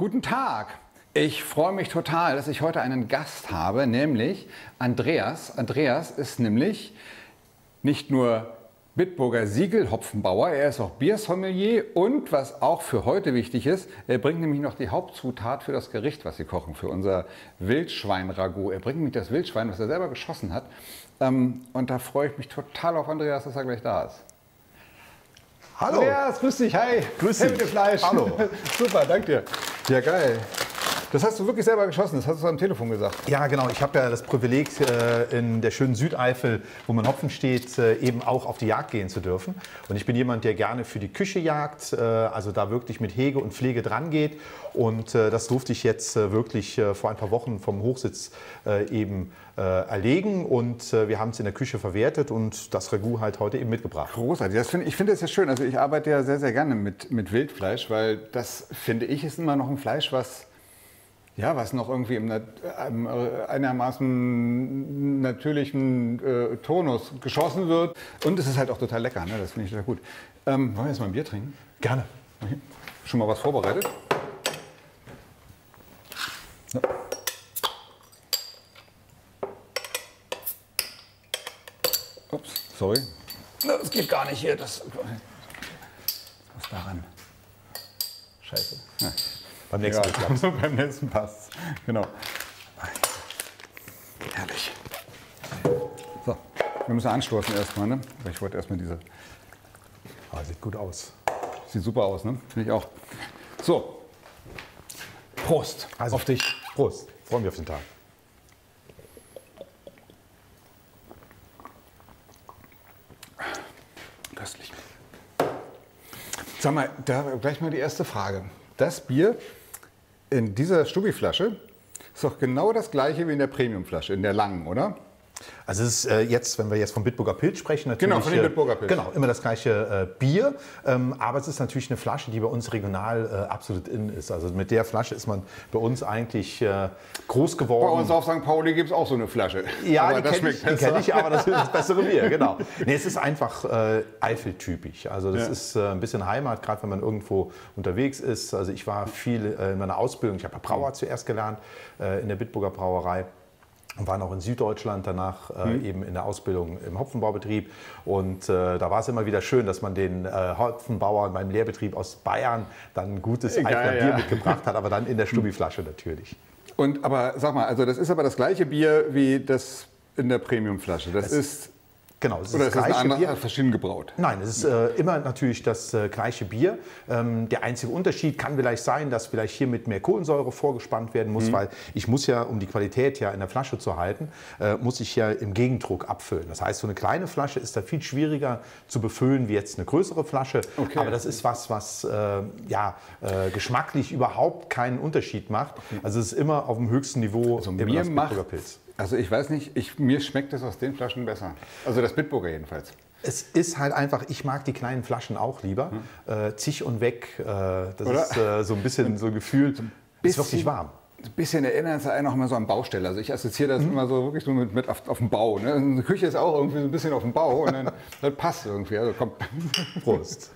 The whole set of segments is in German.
Guten Tag! Ich freue mich total, dass ich heute einen Gast habe, nämlich Andreas. Andreas ist nämlich nicht nur Bitburger Siegelhopfenbauer, er ist auch Biersommelier und was auch für heute wichtig ist, er bringt nämlich noch die Hauptzutat für das Gericht, was Sie kochen, für unser Wildschwein-Ragout. Er bringt nämlich das Wildschwein, was er selber geschossen hat. Und da freue ich mich total auf Andreas, dass er gleich da ist. Hallo. Andreas, grüß dich, hi. Grüß dich. Fleisch. Hallo. Super, danke dir. Ja, geil. Das hast du wirklich selber geschossen, das hast du am Telefon gesagt. Ja, genau. Ich habe ja das Privileg, in der schönen Südeifel, wo mein Hopfen steht, eben auch auf die Jagd gehen zu dürfen. Und ich bin jemand, der gerne für die Küche jagt, also da wirklich mit Hege und Pflege dran geht. Und das durfte ich jetzt wirklich vor ein paar Wochen vom Hochsitz eben erlegen. Und wir haben es in der Küche verwertet und das Ragout halt heute eben mitgebracht. Großartig. Ich finde das ja schön. Also ich arbeite ja sehr, sehr gerne mit Wildfleisch, weil das, finde ich, ist immer noch ein Fleisch, was noch irgendwie im einigermaßen natürlichen Tonus geschossen wird. Und es ist halt auch total lecker, ne? Das finde ich total gut. Wollen wir jetzt mal ein Bier trinken? Gerne. Okay. Schon mal was vorbereitet? Ja. Ups, sorry. Das geht gar nicht hier. Was daran? Scheiße. Ja. Beim nächsten Mal klappt's. Beim nächsten passt. Genau. Herrlich. So, wir müssen anstoßen erstmal, ne? Ich wollte erstmal diese. Ah, sieht gut aus. Sieht super aus, ne? Finde ich auch. So. Prost. Also, auf dich. Prost. Freuen wir auf den Tag. Köstlich. Sag mal, da gleich mal die erste Frage. Das Bier in dieser Stubiflasche ist doch genau das gleiche wie in der Premiumflasche, in der langen, oder? Also es ist jetzt, wenn wir jetzt vom Bitburger Pilz sprechen, natürlich genau, von dem Bitburger Pilz. Genau, immer das gleiche Bier, aber es ist natürlich eine Flasche, die bei uns regional absolut in ist. Also mit der Flasche ist man bei uns eigentlich groß geworden. Bei uns auf St. Pauli gibt es auch so eine Flasche. Ja, aber die kenne ich, aber das ist das bessere Bier, genau. Nee, es ist einfach Eifeltypisch. Also das ist ein bisschen Heimat, gerade wenn man irgendwo unterwegs ist. Also ich war viel in meiner Ausbildung, ich habe Brauer zuerst gelernt in der Bitburger Brauerei. Und waren auch in Süddeutschland danach eben in der Ausbildung im Hopfenbaubetrieb. Und da war es immer wieder schön, dass man den Hopfenbauern beim Lehrbetrieb aus Bayern dann ein gutes Eifler Bier mitgebracht hat, aber dann in der Stubiflasche natürlich. Aber sag mal, also das ist aber das gleiche Bier wie das in der Premiumflasche. Das ist... Genau, es ist oder das ist das gleiche Bier. Verschieden gebraut? Nein, es ist immer natürlich das gleiche Bier. Der einzige Unterschied kann vielleicht sein, dass vielleicht hier mit mehr Kohlensäure vorgespannt werden muss, weil ich muss ja, um die Qualität ja in der Flasche zu halten, muss ich ja im Gegendruck abfüllen. Das heißt, so eine kleine Flasche ist da viel schwieriger zu befüllen wie jetzt eine größere Flasche. Okay. Aber das ist was geschmacklich überhaupt keinen Unterschied macht. Also es ist immer auf dem höchsten Niveau also im Bitburger Pilz. Also ich weiß nicht, mir schmeckt das aus den Flaschen besser. Also das Bitburger jedenfalls. Es ist halt einfach, ich mag die kleinen Flaschen auch lieber. Zig und weg, das oder? Ist so ein bisschen so gefühlt, ist wirklich warm. Ein bisschen erinnert es einen auch immer so an Baustelle. Also ich assoziiere das immer so wirklich so mit auf dem Bau. Ne? Eine Küche ist auch irgendwie so ein bisschen auf dem Bau und dann das passt irgendwie. Also komm. Prost.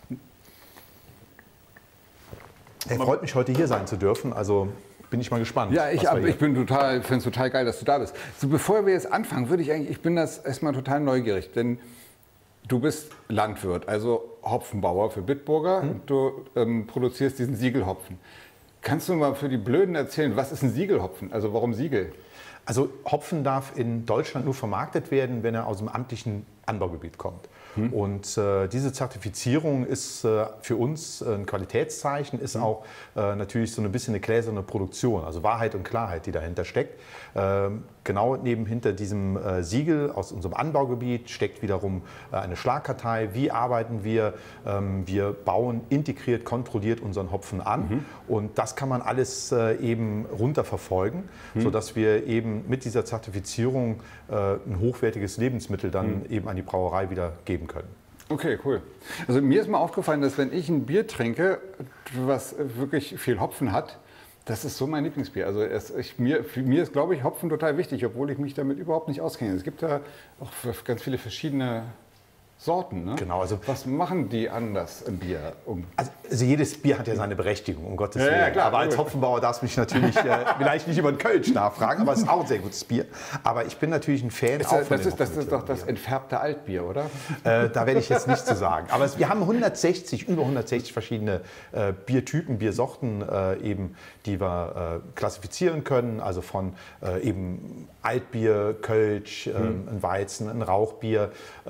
Er freut mich, heute hier sein zu dürfen. Also bin ich mal gespannt. Ja, ich finde es total geil, dass du da bist. So, bevor wir jetzt anfangen, ich bin das erstmal total neugierig, denn du bist Landwirt, also Hopfenbauer für Bitburger und du produzierst diesen Siegelhopfen. Kannst du mal für die Blöden erzählen, was ist ein Siegelhopfen? Also warum Siegel? Also Hopfen darf in Deutschland nur vermarktet werden, wenn er aus dem amtlichen Anbaugebiet kommt. Und diese Zertifizierung ist für uns ein Qualitätszeichen, ist auch natürlich so ein bisschen eine gläserne Produktion, also Wahrheit und Klarheit, die dahinter steckt. Genau hinter diesem Siegel aus unserem Anbaugebiet steckt wiederum eine Schlagkartei. Wie arbeiten wir? Wir bauen integriert, kontrolliert unseren Hopfen an. Und das kann man alles eben runterverfolgen, sodass wir eben mit dieser Zertifizierung ein hochwertiges Lebensmittel dann eben an die Brauerei wieder geben können. Okay, cool. Also mir ist mal aufgefallen, dass wenn ich ein Bier trinke, was wirklich viel Hopfen hat, das ist so mein Lieblingsbier. Also für mir ist, glaube ich, Hopfen total wichtig, obwohl ich mich damit überhaupt nicht auskenne. Es gibt ja auch ganz viele verschiedene Sorten. Ne? Genau, also was machen die anders im Bier? Also jedes Bier hat ja seine Berechtigung, um Gottes Willen. Ja, klar, aber als Hopfenbauer darfst du mich natürlich vielleicht nicht über den Kölsch nachfragen, aber es ist auch ein sehr gutes Bier. Aber ich bin natürlich ein Fan das ist doch das entfärbte Altbier, oder? Da werde ich jetzt nichts zu sagen. Aber wir haben über 160 verschiedene Biertypen, Biersorten eben, die wir klassifizieren können. Also von eben Altbier, Kölsch, ein Weizen, ein Rauchbier,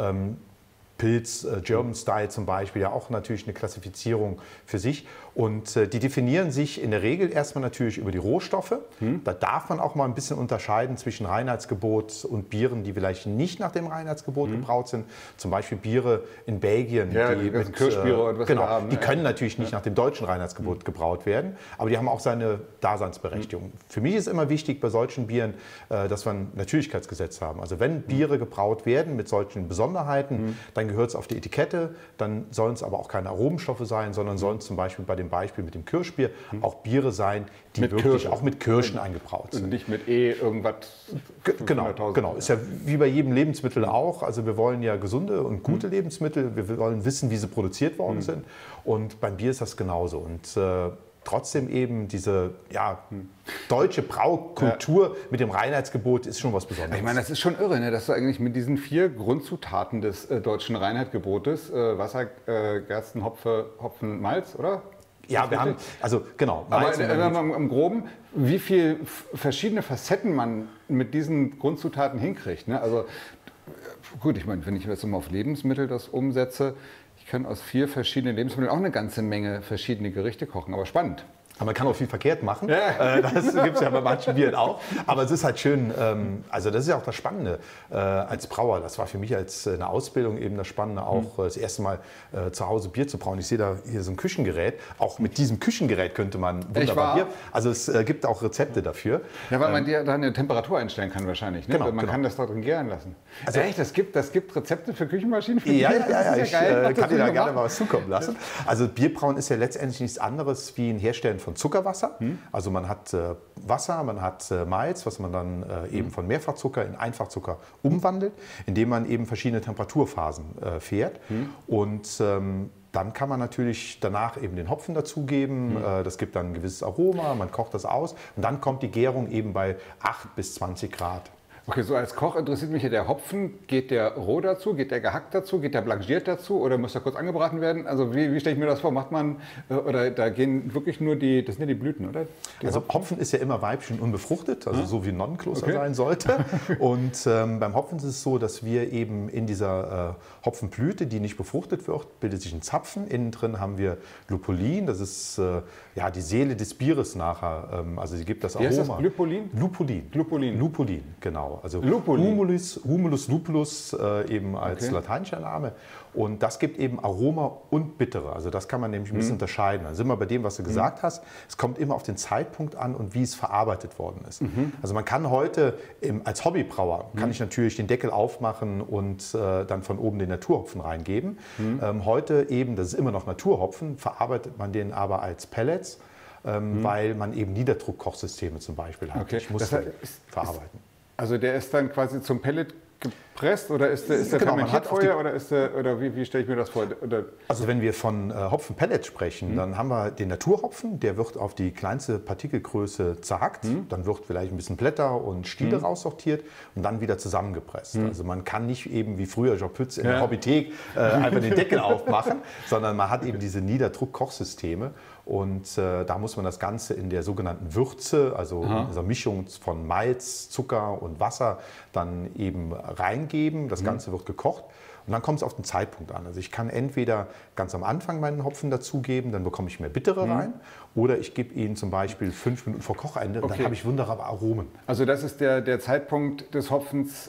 Pilz, German Style zum Beispiel, ja auch natürlich eine Klassifizierung für sich. Und die definieren sich in der Regel erstmal natürlich über die Rohstoffe. Da darf man auch mal ein bisschen unterscheiden zwischen Reinheitsgebot und Bieren, die vielleicht nicht nach dem Reinheitsgebot gebraut sind. Zum Beispiel Biere in Belgien, die mit Kirschbiere und was genau, wir haben. Die können natürlich nicht nach dem deutschen Reinheitsgebot gebraut werden, aber die haben auch seine Daseinsberechtigung. Für mich ist immer wichtig bei solchen Bieren, dass wir ein Natürlichkeitsgesetz haben. Also wenn Biere gebraut werden mit solchen Besonderheiten, dann gehört es auf die Etikette, dann sollen es aber auch keine Aromenstoffe sein, sondern sollen zum Beispiel bei dem Beispiel mit dem Kirschbier auch Biere sein, die mit wirklich Kirsche. auch mit Kirschen eingebraut sind. Und nicht mit irgendwas. Genau. Ist ja wie bei jedem Lebensmittel auch. Also wir wollen ja gesunde und gute Lebensmittel. Wir wollen wissen, wie sie produziert worden sind. Und beim Bier ist das genauso. Und trotzdem eben diese deutsche Braukultur mit dem Reinheitsgebot ist schon was Besonderes. Ich meine, das ist schon irre, ne, dass du eigentlich mit diesen 4 Grundzutaten des deutschen Reinheitsgebotes, Wasser, Gersten, Hopfen, Malz, oder? Ja, wir haben, also genau. Aber im Groben, wie viele verschiedene Facetten man mit diesen Grundzutaten hinkriegt. Ne? Also gut, ich meine, wenn ich jetzt mal auf Lebensmittel das umsetze, ich kann aus 4 verschiedenen Lebensmitteln auch eine ganze Menge verschiedene Gerichte kochen, aber spannend. Aber man kann auch viel verkehrt machen. Ja. Das gibt es ja bei manchen Bieren auch. Aber es ist halt schön, also das ist ja auch das Spannende als Brauer. Das war für mich als eine Ausbildung eben das Spannende, auch das erste Mal zu Hause Bier zu brauen. Ich sehe da hier so ein Küchengerät. Auch mit diesem Küchengerät könnte man wunderbar Bier. Also es gibt auch Rezepte dafür. Ja, weil man da eine Temperatur einstellen kann wahrscheinlich. Ne? Genau, man kann das da drin gären lassen. Also echt, das gibt Rezepte für Küchenmaschinen? Für Ja, Bier? ich kann dir da gerne mal was zukommen lassen. Also Bierbrauen ist ja letztendlich nichts anderes wie ein Herstellen von Zuckerwasser. Also man hat Wasser, man hat Malz, was man dann eben von Mehrfachzucker in Einfachzucker umwandelt, indem man eben verschiedene Temperaturphasen fährt. Und dann kann man natürlich danach eben den Hopfen dazugeben. Das gibt dann ein gewisses Aroma, man kocht das aus und dann kommt die Gärung eben bei 8 bis 20 Grad. Okay, so als Koch interessiert mich ja der Hopfen. Geht der roh dazu? Geht der gehackt dazu? Geht der blanchiert dazu? Oder muss der kurz angebraten werden? Also wie stelle ich mir das vor? Macht man, oder da gehen wirklich nur das sind ja die Blüten, oder? Also Hopfen ist ja immer weibchen unbefruchtet, also so wie ein Nonnenkloster sein sollte. Und beim Hopfen ist es so, dass wir eben in dieser Hopfenblüte, die nicht befruchtet wird, bildet sich ein Zapfen. Innen drin haben wir Lupulin, das ist die Seele des Bieres nachher. Also sie gibt das Aroma. Wie heißt das? Lupulin? Lupulin, genau. Also Lupulin. Humulus lupulus eben als lateinischer Name. Und das gibt eben Aroma und Bittere. Also das kann man nämlich ein bisschen unterscheiden. Dann sind wir bei dem, was du gesagt hast. Es kommt immer auf den Zeitpunkt an und wie es verarbeitet worden ist. Also man kann heute als Hobbybrauer, kann ich natürlich den Deckel aufmachen und dann von oben den Naturhopfen reingeben. Heute eben, das ist immer noch Naturhopfen, verarbeitet man den aber als Pellets, weil man eben Niederdruckkochsysteme zum Beispiel hat. Okay. Ich muss verarbeiten. Also der ist dann quasi zum Pellet gepresst oder ist der fermentiert vorher oder wie stelle ich mir das vor? Oder? Also wenn wir von Hopfenpellets sprechen, dann haben wir den Naturhopfen, der wird auf die kleinste Partikelgröße zerhackt, dann wird vielleicht ein bisschen Blätter und Stiele raussortiert und dann wieder zusammengepresst. Also man kann nicht eben wie früher Job Pütz in der Hobbythek einfach den Deckel aufmachen, sondern man hat eben diese Niederdruckkochsysteme. Und da muss man das Ganze in der sogenannten Würze, also in dieser Mischung von Malz, Zucker und Wasser, dann eben reingeben. Das Ganze wird gekocht und dann kommt es auf den Zeitpunkt an. Also ich kann entweder ganz am Anfang meinen Hopfen dazugeben, dann bekomme ich mehr Bittere rein, oder ich gebe ihn zum Beispiel 5 Minuten vor Kochende und dann habe ich wunderbare Aromen. Also das ist der Zeitpunkt des Hopfens,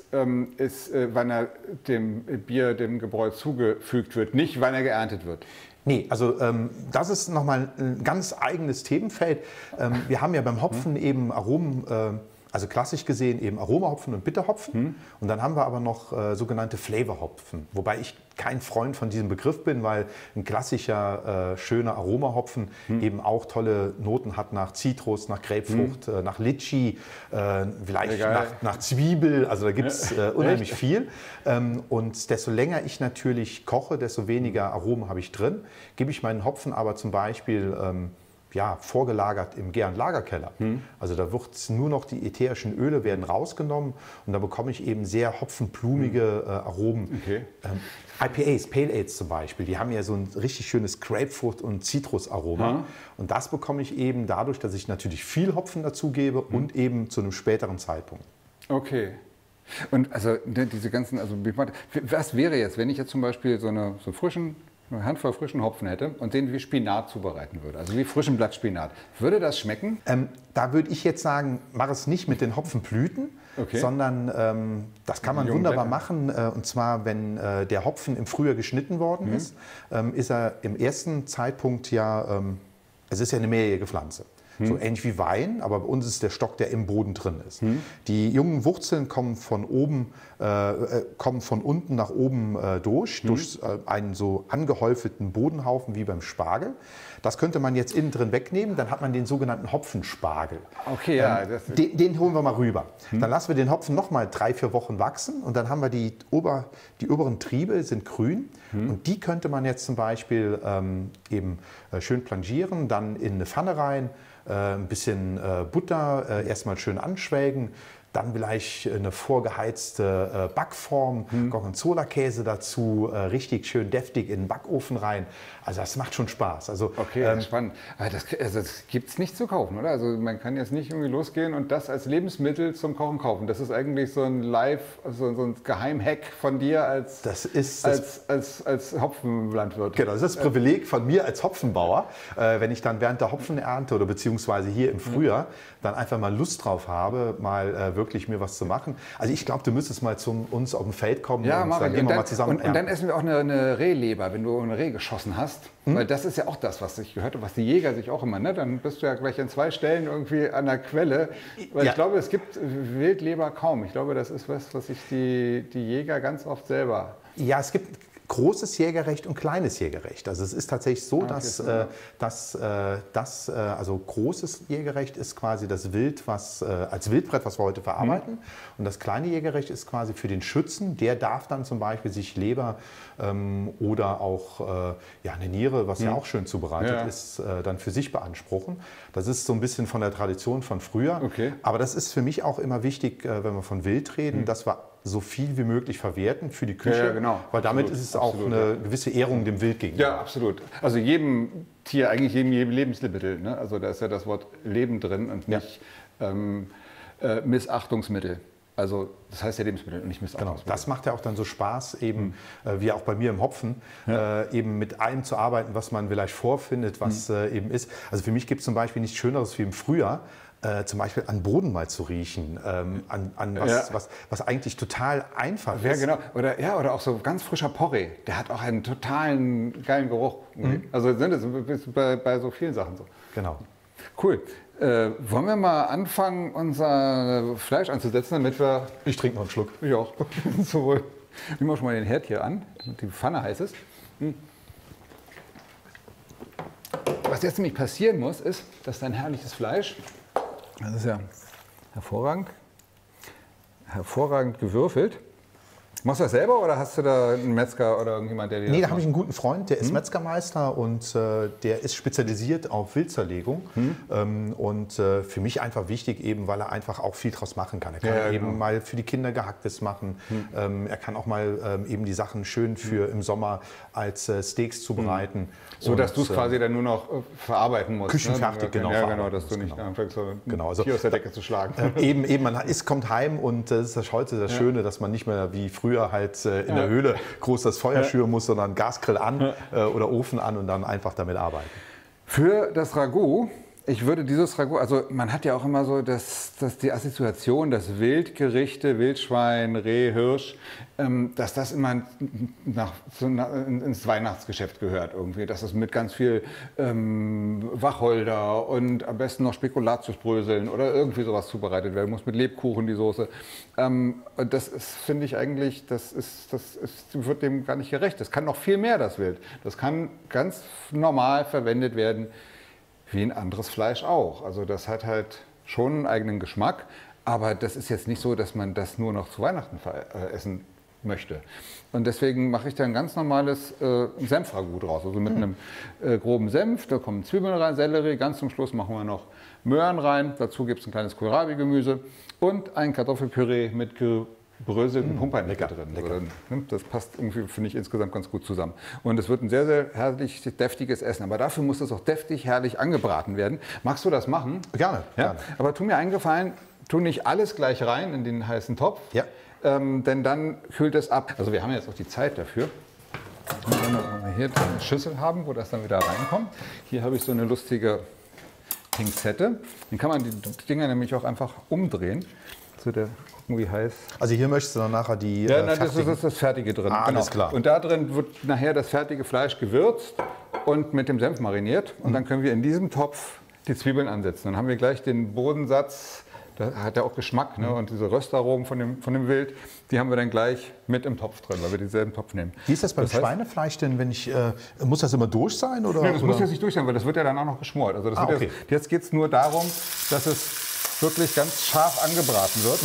wann er dem Bier, dem Gebräu zugefügt wird, nicht wann er geerntet wird. Nee, also das ist nochmal ein ganz eigenes Themenfeld. Wir haben ja beim Hopfen eben Aromen, Also klassisch gesehen eben Aromahopfen und Bitterhopfen. Und dann haben wir aber noch sogenannte Flavorhopfen. Wobei ich kein Freund von diesem Begriff bin, weil ein klassischer, schöner Aromahopfen eben auch tolle Noten hat nach Zitrus, nach Grapefrucht, nach Litschi, vielleicht nach Zwiebel. Also da gibt es unheimlich viel. Und desto länger ich natürlich koche, desto weniger Aromen habe ich drin. Gebe ich meinen Hopfen aber zum Beispiel vorgelagert im Gär- und Lagerkeller. Also da wird nur noch die ätherischen Öle werden rausgenommen und da bekomme ich eben sehr hopfenblumige Aromen. Okay. IPAs, Pale Ales zum Beispiel, die haben ja so ein richtig schönes Grapefruit- und Zitrusaroma. Und das bekomme ich eben dadurch, dass ich natürlich viel Hopfen dazugebe und eben zu einem späteren Zeitpunkt. Okay. Und also diese ganzen, was wäre jetzt, wenn ich jetzt zum Beispiel so eine Handvoll frischen Hopfen hätte und den wie Spinat zubereiten würde, also wie frischen Blattspinat. Würde das schmecken? Da würde ich jetzt sagen, mach es nicht mit den Hopfenblüten, sondern das kann man wunderbar machen. Und zwar, wenn der Hopfen im Frühjahr geschnitten worden ist, ist er im ersten Zeitpunkt es ist ja eine mehrjährige Pflanze. So ähnlich wie Wein, aber bei uns ist der Stock, der im Boden drin ist. Die jungen Wurzeln kommen von unten nach oben durch einen so angehäuften Bodenhaufen wie beim Spargel. Das könnte man jetzt innen drin wegnehmen, dann hat man den sogenannten Hopfenspargel. Okay, ja. Den holen wir mal rüber. Dann lassen wir den Hopfen noch mal 3-4 Wochen wachsen und dann haben wir die oberen Triebe sind grün und die könnte man jetzt zum Beispiel schön blanchieren, dann in eine Pfanne rein, ein bisschen Butter, erstmal schön anschwelgen, dann vielleicht eine vorgeheizte Backform, Gorgonzola-Käse dazu, richtig schön deftig in den Backofen rein. Also das macht schon Spaß. Also, okay, spannend. Aber das gibt es nicht zu kaufen, oder? Also man kann jetzt nicht irgendwie losgehen und das als Lebensmittel zum Kochen kaufen. Das ist eigentlich so ein so ein Geheimhack von dir als Hopfenlandwirt. Genau, das ist das Privileg von mir als Hopfenbauer, wenn ich dann während der Hopfenernte oder beziehungsweise hier im Frühjahr dann einfach mal Lust drauf habe, mal wirklich mir was zu machen. Also ich glaube, du müsstest mal zu uns auf dem Feld kommen und dann gehen wir mal zusammen. Und dann essen wir auch eine Rehleber, wenn du eine Reh geschossen hast. Weil das ist ja auch das, was ich gehört habe, was die Jäger sich auch immer, ne? Dann bist du ja gleich an 2 Stellen irgendwie an der Quelle. Weil ich glaube, es gibt Wildleber kaum. Ich glaube, das ist was sich die Jäger ganz oft selber... Ja, es gibt großes Jägerrecht und kleines Jägerrecht. Also es ist tatsächlich so, also großes Jägerrecht ist quasi das Wild, als Wildbret, was wir heute verarbeiten. Und das kleine Jägerrecht ist quasi für den Schützen. Der darf dann zum Beispiel sich Leber oder auch eine Niere, was ja auch schön zubereitet ist, dann für sich beanspruchen. Das ist so ein bisschen von der Tradition von früher. Okay. Aber das ist für mich auch immer wichtig, wenn wir von Wild reden, dass wir so viel wie möglich verwerten für die Küche, ja, genau. weil damit ist es auch eine gewisse Ehrung dem Wild gegenüber. Ja, absolut. Also jedem Tier, eigentlich jedem Lebensmittel. Ne? Also da ist ja das Wort Leben drin und nicht Missachtungsmittel. Also das heißt ja Lebensmittel und nicht Missachtungsmittel. Genau, das macht ja auch dann so Spaß, eben wie auch bei mir im Hopfen, eben mit allem zu arbeiten, was man vielleicht vorfindet, was eben ist. Also für mich gibt es zum Beispiel nichts Schöneres wie im Frühjahr, zum Beispiel an Boden mal zu riechen, was eigentlich total einfach ist. Ja, genau. Oder auch so ganz frischer Porree. Der hat auch einen totalen geilen Geruch. Also das ist bei so vielen Sachen so. Genau. Cool. Wollen wir mal anfangen, unser Fleisch anzusetzen, damit wir... Ich trinke noch einen Schluck. Ich auch. Sowohl. Nehmen wir schon mal den Herd hier an. Die Pfanne heiß ist. Was jetzt nämlich passieren muss, ist, dass dein herrliches Fleisch... Das ist ja hervorragend gewürfelt. Machst du das selber oder hast du da einen Metzger oder irgendjemand, der dir Nee, da habe ich einen guten Freund, der ist Metzgermeister und der ist spezialisiert auf Wildzerlegung. Und für mich einfach wichtig, eben weil er einfach auch viel draus machen kann. Er kann eben mal für die Kinder Gehacktes machen. Er kann auch mal eben die Sachen schön für im Sommer als Steaks zubereiten. So, dass du es quasi dann nur noch verarbeiten musst. Küchenfertig, ne? Ja, genau, dass du nicht anfängst, so ein Tier aus der Decke zu schlagen. Man kommt heim und das ist heute das Schöne, dass man nicht mehr wie früher halt in der Höhle groß das Feuer schüren muss, sondern Gasgrill an oder Ofen an und dann einfach damit arbeiten. Für das Ragout Ich würde dieses Ragout, also man hat ja auch immer so die Assoziation, dass Wildgerichte, Wildschwein, Reh, Hirsch, dass das immer ins Weihnachtsgeschäft gehört irgendwie. Dass es mit ganz viel Wacholder und am besten noch Spekulatiusbröseln oder irgendwie sowas zubereitet werden muss, mit Lebkuchen die Soße. Das ist, finde ich eigentlich, wird dem gar nicht gerecht. Das kann noch viel mehr, das Wild. Das kann ganz normal verwendet werden, wie ein anderes Fleisch auch. Also das hat halt schon einen eigenen Geschmack, aber das ist jetzt nicht so, dass man das nur noch zu Weihnachten essen möchte. Und deswegen mache ich da ein ganz normales Senfragout draus, also mit einem groben Senf, da kommen Zwiebeln rein, Sellerie, ganz zum Schluss machen wir noch Möhren rein, dazu gibt es ein kleines Kohlrabi-Gemüse und ein Kartoffelpüree mit gebröselten Pumpernickel drin. lecker. Das passt irgendwie, finde ich, insgesamt ganz gut zusammen. Und es wird ein sehr, sehr herrlich, deftiges Essen. Aber dafür muss es auch deftig, herrlich angebraten werden. Magst du das machen? Gerne. Ja? Gerne. Aber tu mir einen Gefallen, tu nicht alles gleich rein in den heißen Topf. Ja. Denn dann kühlt es ab. Also wir haben jetzt auch die Zeit dafür. Wenn wir hier eine Schüssel haben, wo das dann wieder reinkommt. Hier habe ich so eine lustige Pinzette. Dann kann man die Dinger nämlich auch einfach umdrehen. So der gucken, wie heiß. Also hier möchtest du dann nachher die Ja, das fertigen- ist das Fertige drin. Ah, alles klar. Und da drin wird nachher das fertige Fleisch gewürzt und mit dem Senf mariniert. Und dann können wir in diesem Topf die Zwiebeln ansetzen. Dann haben wir gleich den Bodensatz, da hat ja auch Geschmack, ne? Und diese Röstaromen von dem Wild, die haben wir dann gleich mit im Topf drin, weil wir denselben Topf nehmen. Wie ist das beim Das heißt- Schweinefleisch denn, wenn ich, muss das immer durch sein? Oder, Nee, das muss oder? jetzt nicht durch sein, weil das wird ja dann auch noch geschmort. Also das wird okay. jetzt geht es nur darum, dass es wirklich ganz scharf angebraten wird.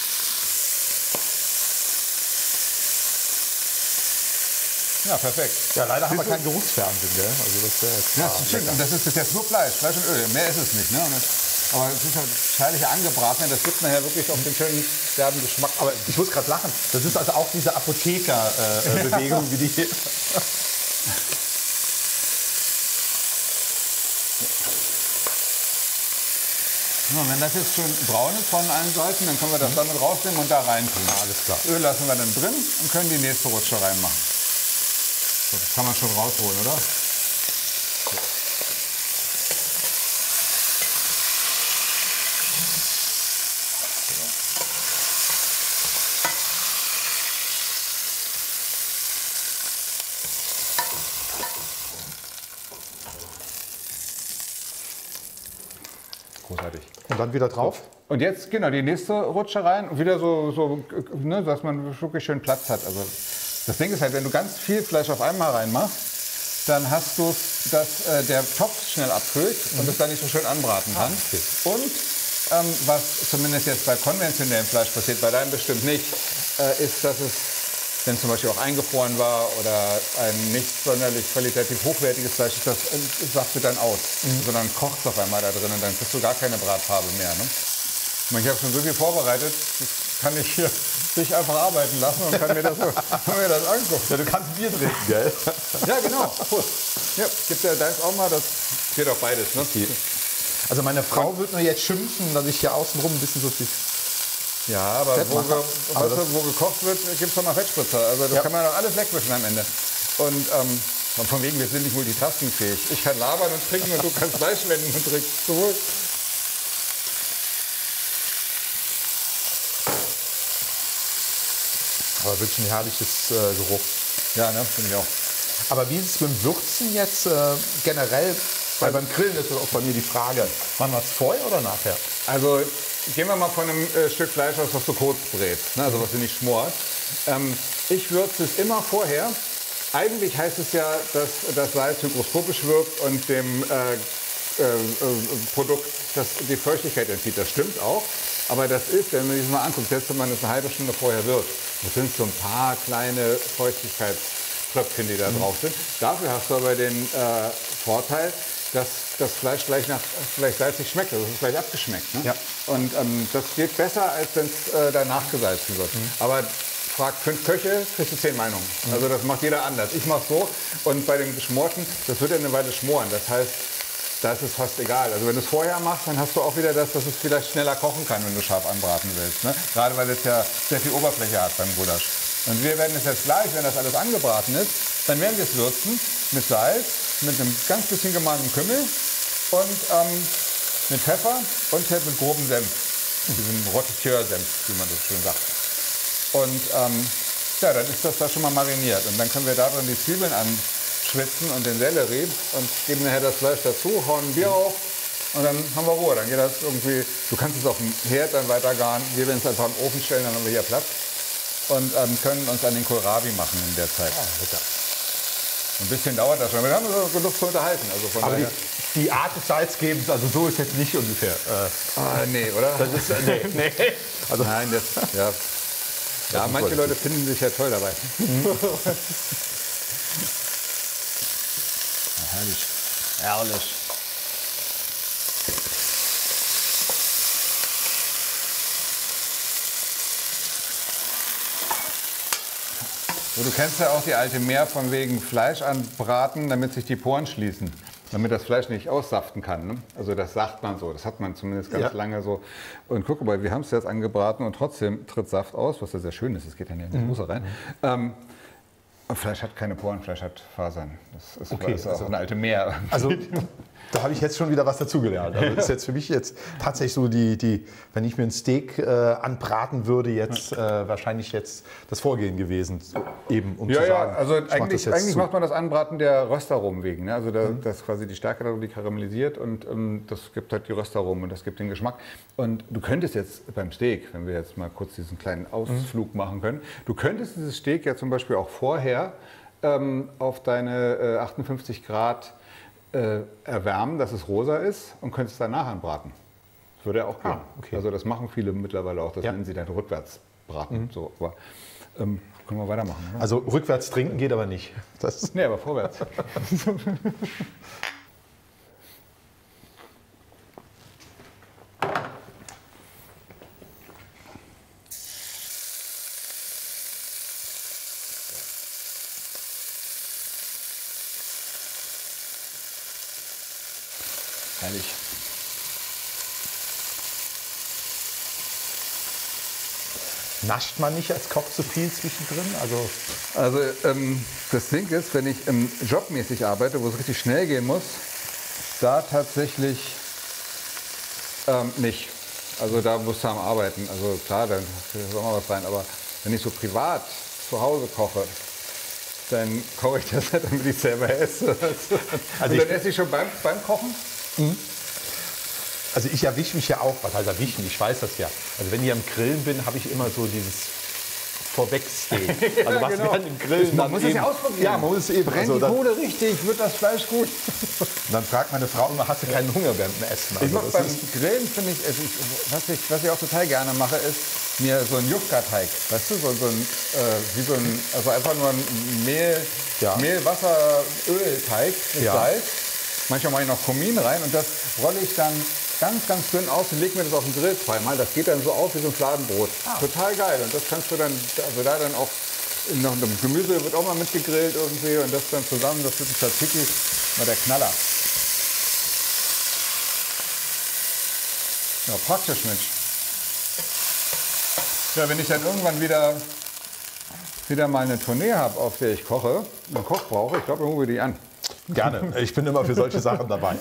Ja, perfekt. Ja, leider haben wir Siehst du? kein Geruchsfernsehen, gell? Also das wäre jetzt Ja, das ist schön. Und das ist bis jetzt nur Fleisch und Öl. Mehr ist es nicht. Ne? Aber es ist halt herrlich angebraten. Das gibt nachher wirklich auch den schönen derben Geschmack. Aber ich muss gerade lachen. Das ist also auch diese Apotheker-Bewegung, wie die. Ja, wenn das jetzt schön braun ist von allen Seiten, dann können wir das damit rausnehmen und da rein tun. Alles klar. Öl lassen wir dann drin und können die nächste Rutsche reinmachen. So, das kann man schon rausholen, oder? Großartig. Und dann wieder drauf. Und jetzt, genau, die nächste Rutsche rein und wieder ne, dass man wirklich schön Platz hat. Also das Ding ist halt, wenn du ganz viel Fleisch auf einmal reinmachst, dann hast du es, dass der Topf schnell abkühlt und es dann nicht so schön anbraten kann. Und was zumindest jetzt bei konventionellem Fleisch passiert, bei deinem bestimmt nicht, ist, dass es, wenn zum Beispiel auch eingefroren war oder ein nicht sonderlich qualitativ hochwertiges Fleisch ist, das saftet dann aus. Sondern kocht es auf einmal da drin und dann kriegst du gar keine Bratfarbe mehr. Ne? Ich habe schon so viel vorbereitet, das kann ich hier sich einfach arbeiten lassen und kann mir das angucken. Ja, du kannst Bier trinken, gell? Ja, genau. Prost. Ja, gibt ja da ist auch mal, das geht auch beides. Ne? Also meine Frau wird mir jetzt schimpfen, dass ich hier außenrum ein bisschen so viel... Ja, aber Fett machen. Aber weißt du, wo gekocht wird, gibt es doch mal Fettspritzer. Also das Ja. kann man doch alles wegwischen am Ende. Und von wegen, wir sind nicht multitaskingfähig. Ich kann labern und trinken und du kannst Fleisch wenden und trinkst. Sowohl. Aber wirklich ein herrliches Geruch. Ja, ne, finde ich auch. Aber wie ist es beim Würzen jetzt generell? Weil beim Grillen ist das auch bei mir die Frage, wann was vorher oder nachher? Also gehen wir mal von einem Stück Fleisch aus, was du kurz brätst, ne? Also was du nicht schmorst. Ich würze es immer vorher. Eigentlich heißt es ja, dass das Salz hygroskopisch wirkt und dem Produkt die Feuchtigkeit entzieht. Das stimmt auch. Aber das ist, wenn man sich das mal anguckt, selbst wenn man es eine halbe Stunde vorher würzt, das sind so ein paar kleine Feuchtigkeitströpfchen, die da drauf sind. Dafür hast du aber den Vorteil, dass das Fleisch gleich salzig schmeckt, also es ist gleich abgeschmeckt. Ne? Ja. Und das geht besser, als wenn es danach gesalzen wird. Aber frag 5 Köche, kriegst du 10 Meinungen. Also das macht jeder anders. Ich mache so und bei dem Geschmorten, das wird ja eine Weile schmoren. Das heißt, da ist es fast egal. Also wenn du es vorher machst, dann hast du auch wieder das, dass es vielleicht schneller kochen kann, wenn du scharf anbraten willst. Ne? Gerade weil es ja sehr viel Oberfläche hat beim Gulasch. Und wir werden es jetzt gleich, wenn das alles angebraten ist, dann werden wir es würzen mit Salz, mit einem ganz bisschen gemahlenen Kümmel und mit Pfeffer und halt mit grobem Senf. Diesem Rotetieur-Senf, wie man das schön sagt. Und ja, dann ist das da schon mal mariniert. Und dann können wir da drin die Zwiebeln anschwitzen und den Sellerie und geben nachher das Fleisch dazu, hauen ein Bier auf und dann haben wir Ruhe. Dann geht das irgendwie, du kannst es auf dem Herd dann weiter garen. Wir werden es einfach im Ofen stellen, dann haben wir hier Platz. Und können uns an den Kohlrabi machen in der Zeit. Ein bisschen dauert das schon. Wir haben uns genug zu unterhalten. Also von Aber daher. die Art des Salzgebens, also so ist jetzt nicht ungefähr. Nee, oder? Das ist, nee. Also, Nein, ja. Ja, manche Leute finden sich ja toll dabei. Herrlich. Herrlich. So, du kennst ja auch die alte Mehr von wegen Fleisch anbraten, damit sich die Poren schließen. Damit das Fleisch nicht aussaften kann. Ne? Also das sagt man so, das hat man zumindest ganz lange so. Und guck mal, wir haben es jetzt angebraten und trotzdem tritt Saft aus, was ja sehr schön ist, es geht ja nicht in die Soße rein. Und Fleisch hat keine Poren, Fleisch hat Fasern. Das ist, okay, ist auch eine alte Meer. Also da habe ich jetzt schon wieder was dazugelernt. Also das ist jetzt für mich jetzt tatsächlich so wenn ich mir ein Steak anbraten würde, jetzt wahrscheinlich jetzt das Vorgehen gewesen, eben um zu sagen. Ja, also eigentlich macht man das Anbraten der Röstaromen wegen. Ne? Also das quasi die Stärke darin, die karamellisiert und das gibt halt die Röstaromen und das gibt den Geschmack. Und du könntest jetzt beim Steak, wenn wir jetzt mal kurz diesen kleinen Ausflug machen können, du könntest dieses Steak ja zum Beispiel auch vorher auf deine 58 Grad erwärmen, dass es rosa ist und könntest danach anbraten. Das würde ja auch gehen. Okay. Also das machen viele mittlerweile auch, das nennen sie dann Rückwärtsbraten. So, aber, können wir weitermachen. Oder? Also rückwärts trinken geht aber nicht. Nee, aber vorwärts. Herrlich. Nascht man nicht als Koch zu viel zwischendrin? Also das Ding ist, wenn ich jobmäßig arbeite, wo es richtig schnell gehen muss, da tatsächlich nicht. Also da musst du am Arbeiten. Also klar, dann ist auch mal was rein. Aber wenn ich so privat zu Hause koche, dann koche ich das halt, damit ich selber esse. Also dann esse ich schon beim Kochen. Also ich erwische mich ja auch, was heißt erwischen, ich weiß das ja. Also wenn ich am Grillen bin, habe ich immer so dieses Vorwegsteak. Also was genau. während dem Grillen Man muss es ja ausprobieren. Ja, man muss es eben. Brennt Also die Kohle richtig, wird das Fleisch gut. Und dann fragt meine Frau immer, hast du keinen Hunger während dem Essen? Ich mache beim Grillen, finde ich, was ich auch total gerne mache, ist mir so einen Jufka-Teig. Weißt du, also einfach nur ein Mehl, Wasser, Ölteig mit Salz. Manchmal mache ich noch Kumin rein und das rolle ich dann ganz, ganz dünn aus und lege mir das auf den Grill zweimal. Das geht dann so auf wie so ein Fladenbrot. Total geil. Und das kannst du dann, also da dann auch, noch das Gemüse wird auch mal mitgegrillt irgendwie und das dann zusammen, das wird ein Tzatziki, mal der Knaller. Ja, praktisch, Mensch. Ja, wenn ich dann irgendwann wieder mal eine Tournee habe, auf der ich koche, einen Koch brauche, ich glaube, dann rufe ich die an. Gerne, ich bin immer für solche Sachen dabei.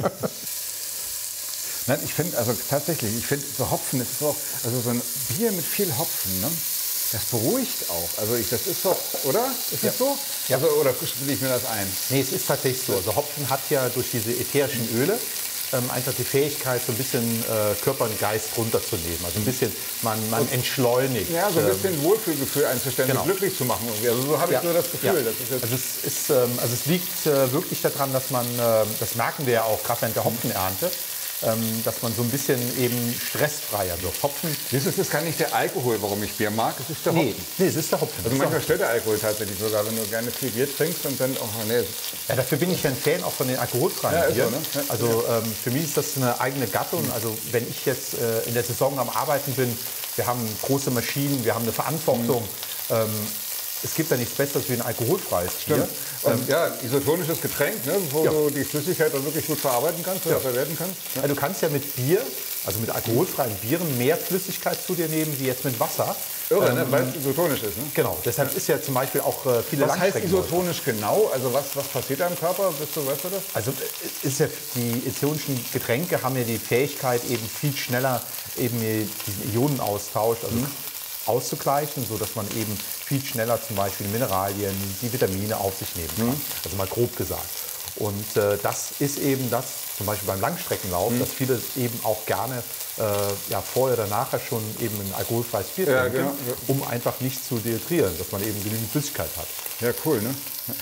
Nein, ich finde, also tatsächlich, so Hopfen, das ist auch, also so ein Bier mit viel Hopfen, ne? Das beruhigt auch. Also das ist doch, oder? Ist das so? Ja. Also, oder bilde ich mir das ein? Nee, es ist tatsächlich so. Also Hopfen hat ja durch diese ätherischen Öle einfach die Fähigkeit, so ein bisschen Körper und Geist runterzunehmen. Also ein bisschen, man entschleunigt. Ja, so ein bisschen Wohlfühlgefühl einzustellen, Genau. glücklich zu machen. Also so habe ich nur das Gefühl. Ja. Das ist jetzt Also es liegt wirklich daran, dass man, das merken wir ja auch gerade während der Hopfenernte, dass man so ein bisschen eben stressfreier wird. Hopfen. das ist gar nicht der Alkohol, warum ich Bier mag, es ist der Hopfen. Nee, es ist der Hopfen. Also manchmal stört der Alkohol tatsächlich sogar, wenn du gerne viel Bier trinkst und dann, oh nee. Ja, dafür bin ich ja ein Fan auch von den alkoholfreien Ja, ist Bieren. so, ne? Ja. Also für mich ist das eine eigene Gattung. Also wenn ich jetzt in der Saison am Arbeiten bin, wir haben große Maschinen, wir haben eine Verantwortung. es gibt ja nichts Besseres wie ein alkoholfreies Bier. Und ja, isotonisches Getränk, ne, wo du die Flüssigkeit dann wirklich gut verarbeiten kannst oder verwerten kannst. Ja. Ja, du kannst ja mit Bier, also mit alkoholfreien Bieren, mehr Flüssigkeit zu dir nehmen wie jetzt mit Wasser. Irre, ne, weil es isotonisch ist. Ne? Genau, deshalb ist ja zum Beispiel auch viele Was heißt Langstreckenläufer. isotonisch genau? Also was passiert da im Körper? Weißt du das? Also ist ja, die isotonischen Getränke haben ja die Fähigkeit, eben viel schneller eben diesen Ionenaustausch auszugleichen, sodass man eben viel schneller zum Beispiel die Mineralien, die Vitamine auf sich nehmen kann. Also mal grob gesagt. Und das ist eben das, zum Beispiel beim Langstreckenlauf, dass viele eben auch gerne vorher oder nachher schon eben ein alkoholfreies Bier trinken, um einfach nicht zu dehydrieren, dass man eben genügend Flüssigkeit hat. Ja, cool, ne?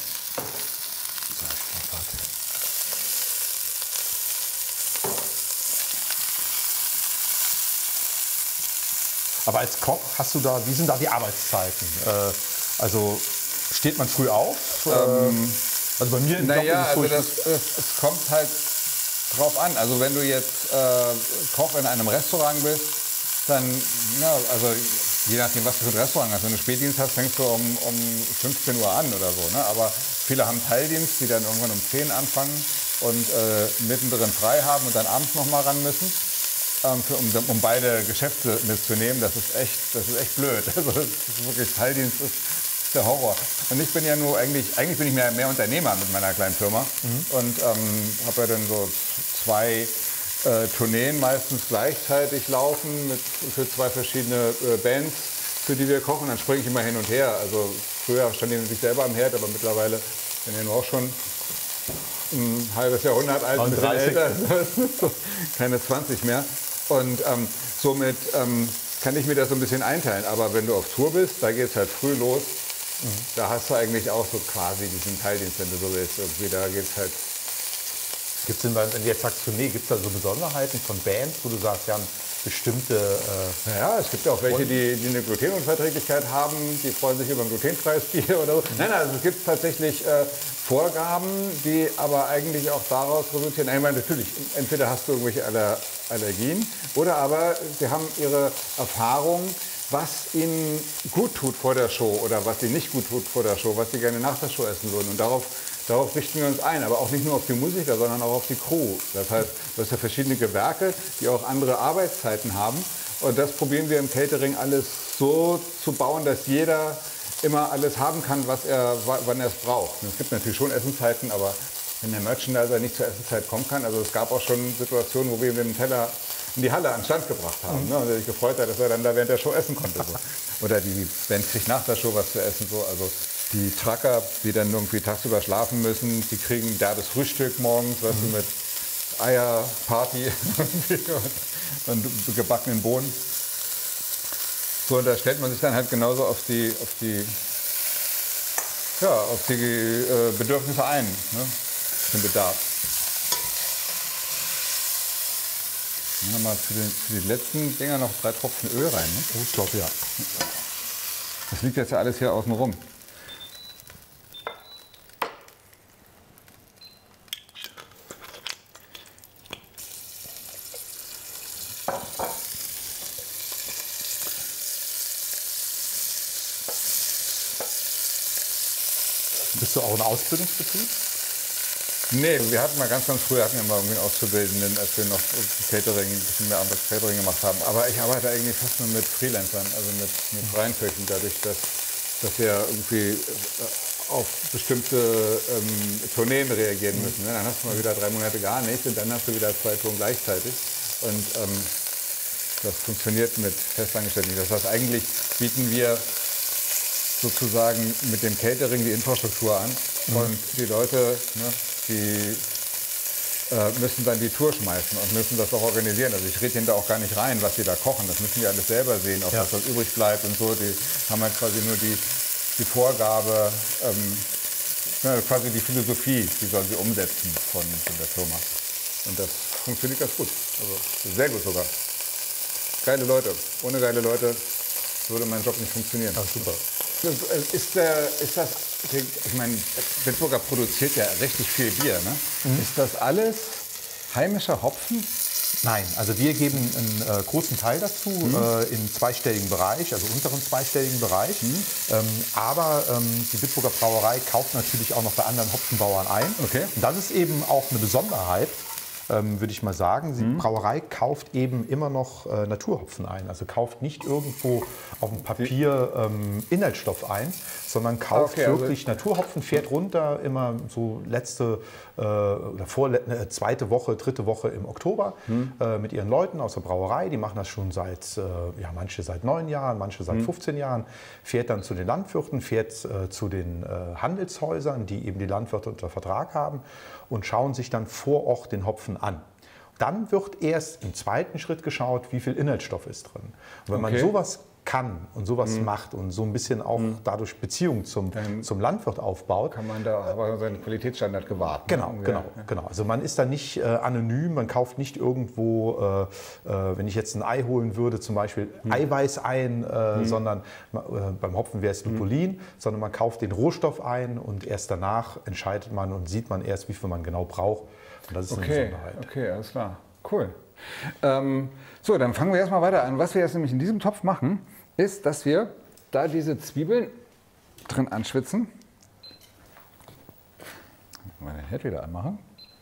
Aber als Koch hast du da, wie sind da die Arbeitszeiten? Also steht man früh auf? Also bei mir im Job ist es so, es kommt halt drauf an. Also wenn du jetzt Koch in einem Restaurant bist, dann, also je nachdem, was du für ein Restaurant hast. Wenn du Spätdienst hast, fängst du um 15 Uhr an oder so. Ne? Aber viele haben Teildienst, die dann irgendwann um 10 anfangen und mittendrin frei haben und dann abends noch mal ran müssen. Um beide Geschäfte mitzunehmen, das ist echt blöd. Also das ist wirklich, Teildienst ist der Horror. Und ich bin ja nur eigentlich bin ich mehr Unternehmer mit meiner kleinen Firma und habe ja dann so 2 Tourneen meistens gleichzeitig laufen für 2 verschiedene Bands, für die wir kochen. Dann springe ich immer hin und her. Also früher stand ich natürlich selber am Herd, aber mittlerweile bin ich nur auch schon ein halbes Jahrhundert alt, ein bisschen älter, so, keine 20 mehr. Und somit kann ich mir das so ein bisschen einteilen. Aber wenn du auf Tour bist, da geht es halt früh los. Da hast du eigentlich auch so quasi diesen Teildienst, wenn du so willst. Irgendwie, da geht's halt. Gibt es denn, wenn du jetzt sagst Tournee, gibt es da so Besonderheiten von Bands, wo du sagst, ja, bestimmte... Ja, es gibt ja auch welche, die eine Glutenunverträglichkeit haben, die freuen sich über ein glutenfreies Bier oder so. Nein, also es gibt tatsächlich Vorgaben, die aber eigentlich auch daraus resultieren. Ich meine, natürlich, entweder hast du irgendwelche Allergien oder aber sie haben ihre Erfahrung, was ihnen gut tut vor der Show oder was ihnen nicht gut tut vor der Show, was sie gerne nach der Show essen würden. Und darauf richten wir uns ein, aber auch nicht nur auf die Musiker, sondern auch auf die Crew. Das heißt, du hast ja verschiedene Gewerke, die auch andere Arbeitszeiten haben. Und das probieren wir im Catering alles so zu bauen, dass jeder immer alles haben kann, wann er es braucht. Und es gibt natürlich schon Essenszeiten, aber wenn der Merchandiser nicht zur Essenszeit kommen kann, also es gab auch schon Situationen, wo wir ihm den Teller in die Halle an den Stand gebracht haben, ne? Und er sich gefreut hat, dass er dann da während der Show essen konnte. So. Oder die Band kriegt nach der Show was zu essen. So. Also die Trucker, die dann irgendwie tagsüber schlafen müssen, die kriegen ein derbes Frühstück morgens, weißt du, mit Eierparty und gebackenen Bohnen. So, und da stellt man sich dann halt genauso auf die Bedürfnisse ein, ne? Den Bedarf. Mal für die letzten Dinger noch 3 Tropfen Öl rein. Ne? Oh, ich glaube, ja. Das liegt jetzt ja alles hier außen rum. Bist du auch ein Ausbildungsbetrieb? Nee, wir hatten mal ganz früh irgendwie einen Auszubildenden, als wir noch Catering, ein bisschen mehr anderes Catering gemacht haben. Aber ich arbeite eigentlich fast nur mit Freelancern, also mit freien Köchen, dadurch, dass wir irgendwie auf bestimmte Tourneen reagieren müssen. Ne? Dann hast du mal wieder 3 Monate gar nichts und dann hast du wieder 2 Touren gleichzeitig. Und das funktioniert mit Festangestellten. Das heißt, eigentlich bieten wir sozusagen mit dem Catering die Infrastruktur an und die Leute, ne, die müssen dann die Tour schmeißen und müssen das auch organisieren. Also ich rede ihnen da auch gar nicht rein, was sie da kochen. Das müssen die alles selber sehen, ob das was übrig bleibt und so. Die haben halt quasi nur die Vorgabe, quasi die Philosophie, die sollen sie umsetzen von der Firma. Und das funktioniert ganz gut. Also sehr gut sogar. Geile Leute. Ohne geile Leute würde mein Job nicht funktionieren. Ach, super. Ist das, ich meine, Bitburger produziert ja richtig viel Bier, ne? Ist das alles heimischer Hopfen? Nein, also wir geben einen großen Teil dazu im zweistelligen Bereich, also unteren zweistelligen Bereich. Aber die Bitburger Brauerei kauft natürlich auch noch bei anderen Hopfenbauern ein. Okay. Und das ist eben auch eine Besonderheit, würde ich mal sagen. Die Brauerei kauft eben immer noch Naturhopfen ein. Also kauft nicht irgendwo auf dem Papier Inhaltsstoff ein, sondern kauft wirklich Naturhopfen, fährt runter, immer so letzte oder zweite Woche, dritte Woche im Oktober mit ihren Leuten aus der Brauerei. Die machen das schon seit, manche seit 9 Jahren, manche seit 15 Jahren. Fährt dann zu den Landwirten, fährt zu den Handelshäusern, die eben die Landwirte unter Vertrag haben und schauen sich dann vor Ort den Hopfen an. Dann wird erst im zweiten Schritt geschaut, wie viel Inhaltsstoff ist drin. Und wenn man sowas kann und sowas macht und so ein bisschen auch dadurch Beziehung zum Landwirt aufbaut, kann man da aber seinen Qualitätsstandard gewahrt. Genau. Also man ist da nicht anonym, man kauft nicht irgendwo, wenn ich jetzt ein Ei holen würde, zum Beispiel Eiweiß ein, sondern beim Hopfen wäre es Lupulin, sondern man kauft den Rohstoff ein und erst danach entscheidet man und sieht man erst, wie viel man genau braucht. Und das ist eine Besonderheit. Okay, alles klar. Cool. So, dann fangen wir erstmal weiter an. Was wir jetzt nämlich in diesem Topf machen, ist, dass wir da diese Zwiebeln drin anschwitzen. Mal den Herd wieder anmachen.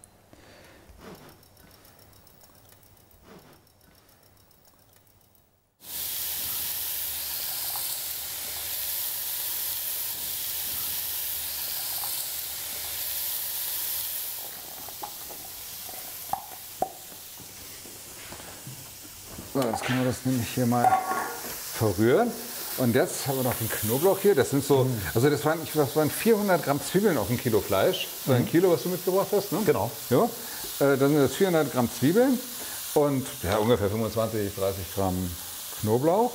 So, jetzt können wir das nämlich hier mal verrühren. Und jetzt haben wir noch den Knoblauch hier. Das sind so, also das waren 400 Gramm Zwiebeln auf ein Kilo Fleisch. So ein Kilo, was du mitgebracht hast, ne? Genau. Ja, dann sind das 400 Gramm Zwiebeln und ja, ungefähr 25, 30 Gramm Knoblauch.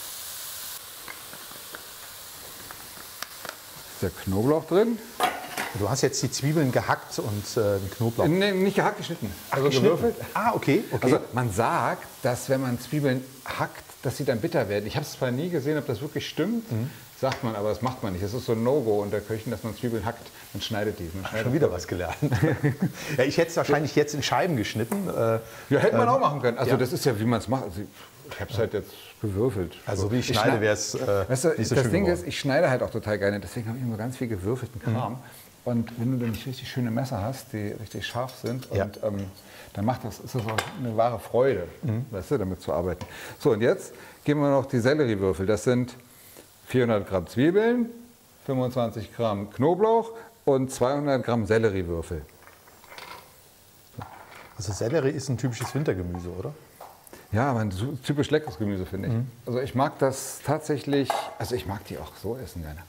Ist der Knoblauch drin? Du hast jetzt die Zwiebeln gehackt und den Knoblauch. Nee, nicht gehackt, geschnitten. Also geschnitten. gewürfelt. Ah, okay. Also man sagt, dass wenn man Zwiebeln hackt, dass sie dann bitter werden. Ich habe es zwar nie gesehen, ob das wirklich stimmt, sagt man, aber das macht man nicht. Das ist so ein No-Go unter Köchen, dass man Zwiebeln hackt. Man schneidet die. Schon wieder was gelernt. Ja, ich hätte es wahrscheinlich jetzt in Scheiben geschnitten. Ja, hätte man auch machen können. Also das ist ja, wie man es macht. Also ich habe es halt jetzt gewürfelt. Also wie ich schneide, wäre es weißt du, nicht so das schön Ding geworden. ist, ich schneide halt auch total gerne. Deswegen habe ich immer ganz viel gewürfelten Kram. Und wenn du dann nicht richtig schöne Messer hast, die richtig scharf sind, und, dann ist das auch eine wahre Freude, weißt du, damit zu arbeiten. So, und jetzt geben wir noch die Selleriewürfel. Das sind 400 Gramm Zwiebeln, 25 Gramm Knoblauch und 200 Gramm Selleriewürfel. Also Sellerie ist ein typisches Wintergemüse, oder? Ja, aber ein typisch leckeres Gemüse, finde ich. Also ich mag das tatsächlich, also ich mag die auch so essen gerne.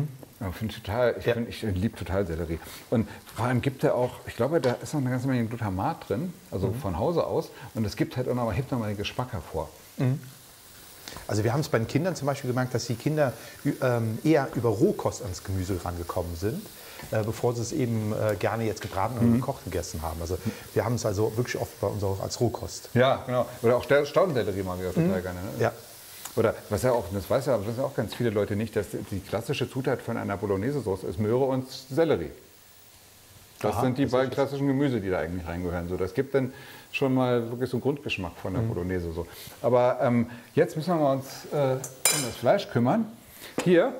Ich liebe total Sellerie. Und vor allem gibt er auch, ich glaube, da ist noch eine ganze Menge Glutamat drin, also von Hause aus. Und es gibt halt auch noch, hebt nochmal den Geschmack hervor. Also wir haben es bei den Kindern zum Beispiel gemerkt, dass die Kinder eher über Rohkost ans Gemüse rangekommen sind, bevor sie es eben gerne jetzt gebraten oder gekocht gegessen haben. Also wir haben es also wirklich oft bei uns auch als Rohkost. Ja, genau. Oder auch Staudensellerie mag ich auch total gerne. Ne? Ja. Oder was ja auch, das weiß ja auch ganz viele Leute nicht, dass die klassische Zutat von einer Bolognese-Sauce ist Möhre und Sellerie. Das sind die beiden klassischen Gemüse, die da eigentlich reingehören. So, das gibt dann schon mal wirklich so einen Grundgeschmack von der Bolognese. So. Aber jetzt müssen wir uns um das Fleisch kümmern. Hier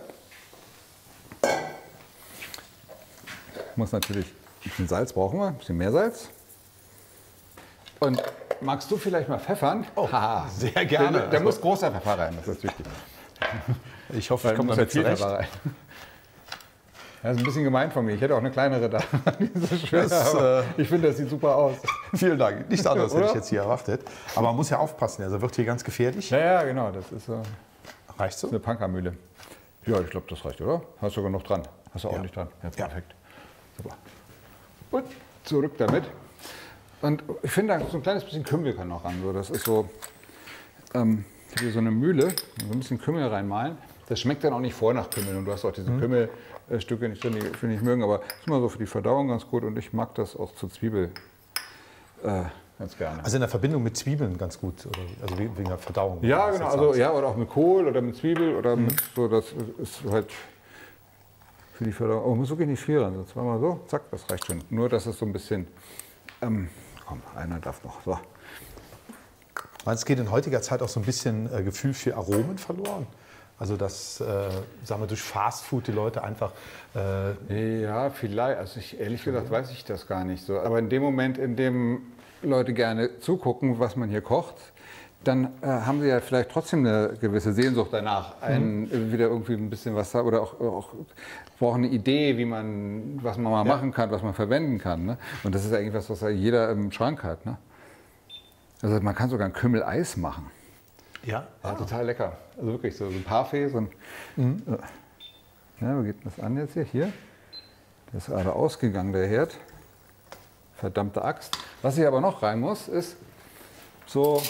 muss natürlich ein bisschen Salz brauchen wir, ein bisschen mehr Salz. Und magst du vielleicht mal pfeffern? Oh, sehr gerne. Da muss großer Pfeffer rein, das ist wichtig. Ich hoffe, ich komme damit zurecht. Das ist ein bisschen gemein von mir. Ich hätte auch eine kleinere da. Ich finde, das sieht super aus. Vielen Dank. Nichts anderes hätte ich jetzt hier erwartet. Aber man muss ja aufpassen, also wird hier ganz gefährlich. Ja, genau. Das ist so. Reicht so? Eine Punkermühle. Ja, ich glaube, das reicht, oder? Hast du sogar noch dran. Hast du ordentlich dran. Jetzt perfekt. Super. Und zurück damit. Und ich finde, so ein kleines bisschen Kümmel kann noch ran. So, das ist so, ich habe hier so eine Mühle, so ein bisschen Kümmel reinmalen. Das schmeckt dann auch nicht vor nach Kümmel. Und du hast auch diese Kümmelstücke nicht drin, die finde ich mögen. Aber das ist immer so für die Verdauung ganz gut. Und ich mag das auch zur Zwiebel ganz gerne. Also in der Verbindung mit Zwiebeln ganz gut, oder? Also wegen der Verdauung. Ja, genau. Also, ja, oder auch mit Kohl oder mit Zwiebel oder mit so. Das ist halt für die Verdauung. Oh, muss wirklich nicht viel ran. So zweimal so, zack, das reicht schon. Nur, dass es so ein bisschen. Komm, einer darf noch. So. Meinst du, es geht in heutiger Zeit auch so ein bisschen Gefühl für Aromen verloren? Also dass, sagen wir, durch Fastfood die Leute einfach... Ja, vielleicht. Also ehrlich gesagt weiß ich das gar nicht so. Aber in dem Moment, in dem Leute gerne zugucken, was man hier kocht, dann haben sie ja vielleicht trotzdem eine gewisse Sehnsucht danach, wieder irgendwie ein bisschen was da oder auch brauchen eine Idee, was man mal machen kann, was man verwenden kann. Ne? Und das ist eigentlich was ja jeder im Schrank hat. Ne? Also man kann sogar ein Kümmel-Eis machen. Ja? Ja, total lecker. Also wirklich so ein Parfait. So ein, ja, wie geht das an jetzt hier? Hier. Der ist gerade ausgegangen, der Herd. Verdammte Axt. Was hier aber noch rein muss, ist so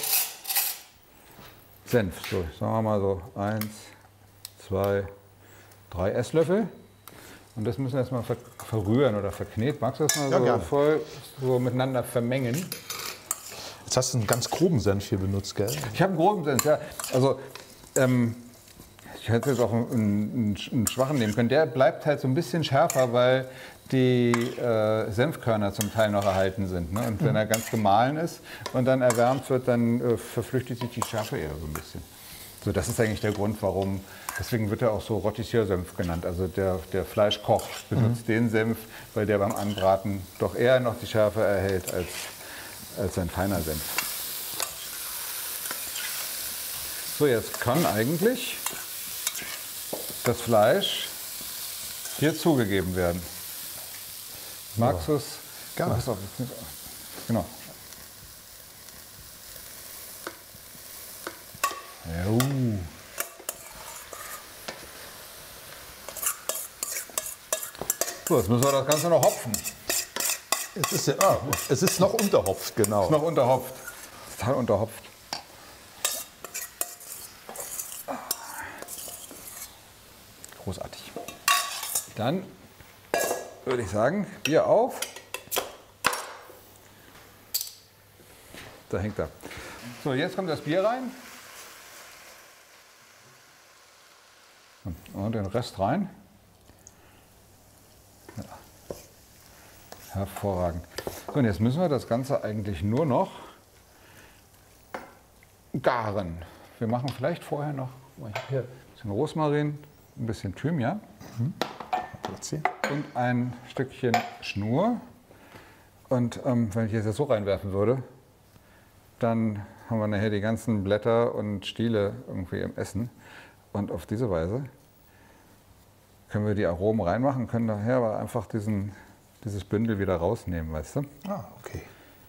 Senf. So, sagen wir mal so 1, 2, 3 Esslöffel. Und das müssen wir erstmal verrühren oder verkneten. Magst du das mal so voll so miteinander vermengen? Jetzt hast du einen ganz groben Senf hier benutzt, gell? Ich habe einen groben Senf, ja. Also, ich hätte jetzt auch einen schwachen nehmen können. Der bleibt halt so ein bisschen schärfer, weil die Senfkörner zum Teil noch erhalten sind. Ne? Und wenn er ganz gemahlen ist und dann erwärmt wird, dann verflüchtigt sich die Schärfe eher so ein bisschen. So, das ist eigentlich der Grund, warum. Deswegen wird er auch so Rôtisseur-Senf genannt. Also der Fleischkoch benutzt den Senf, weil der beim Anbraten doch eher noch die Schärfe erhält als ein feiner Senf. So, jetzt kann eigentlich das Fleisch hier zugegeben werden. Magst du es? Gerne. Genau. Ja. So, jetzt müssen wir das Ganze noch hopfen. Es ist noch unterhopft, genau. Es ist noch unterhopft. Total unterhopft. Großartig. Dann würde ich sagen, Bier auf. Da hängt er. So, jetzt kommt das Bier rein. Und den Rest rein. Ja. Hervorragend. So, und jetzt müssen wir das Ganze eigentlich nur noch garen. Wir machen vielleicht vorher noch ein bisschen Rosmarin, ein bisschen Thymian und ein Stückchen Schnur. Und wenn ich jetzt so reinwerfen würde, dann haben wir nachher die ganzen Blätter und Stiele irgendwie im Essen. Und auf diese Weise können wir die Aromen reinmachen, können nachher aber einfach dieses Bündel wieder rausnehmen, weißt du? Ah, okay.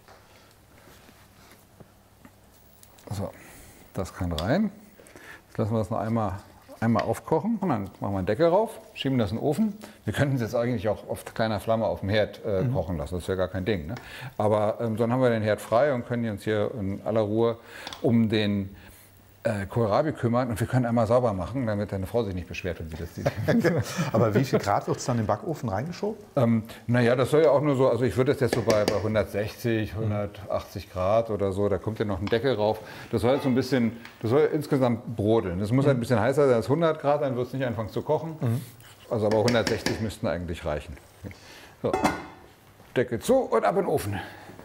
So, das kann rein. Jetzt lassen wir das noch einmal aufkochen und dann machen wir einen Deckel rauf, schieben das in den Ofen. Wir könnten es jetzt eigentlich auch auf kleiner Flamme auf dem Herd kochen lassen, das ist ja gar kein Ding. Ne? Aber dann haben wir den Herd frei und können uns hier in aller Ruhe um den Kohlrabi kümmern und wir können einmal sauber machen, damit deine Frau sich nicht beschwert, wenn sie das sieht. Aber wie viel Grad wird es dann in den Backofen reingeschoben? Naja, das soll ja auch nur so, also ich würde das jetzt so bei 160, 180 Grad oder so, da kommt ja noch ein Deckel rauf. Das soll jetzt so ein bisschen, das soll insgesamt brodeln. Das muss halt ein bisschen heißer sein als 100 Grad, dann wird es nicht anfangen zu kochen. Also aber 160 müssten eigentlich reichen. So. Deckel zu und ab in den Ofen.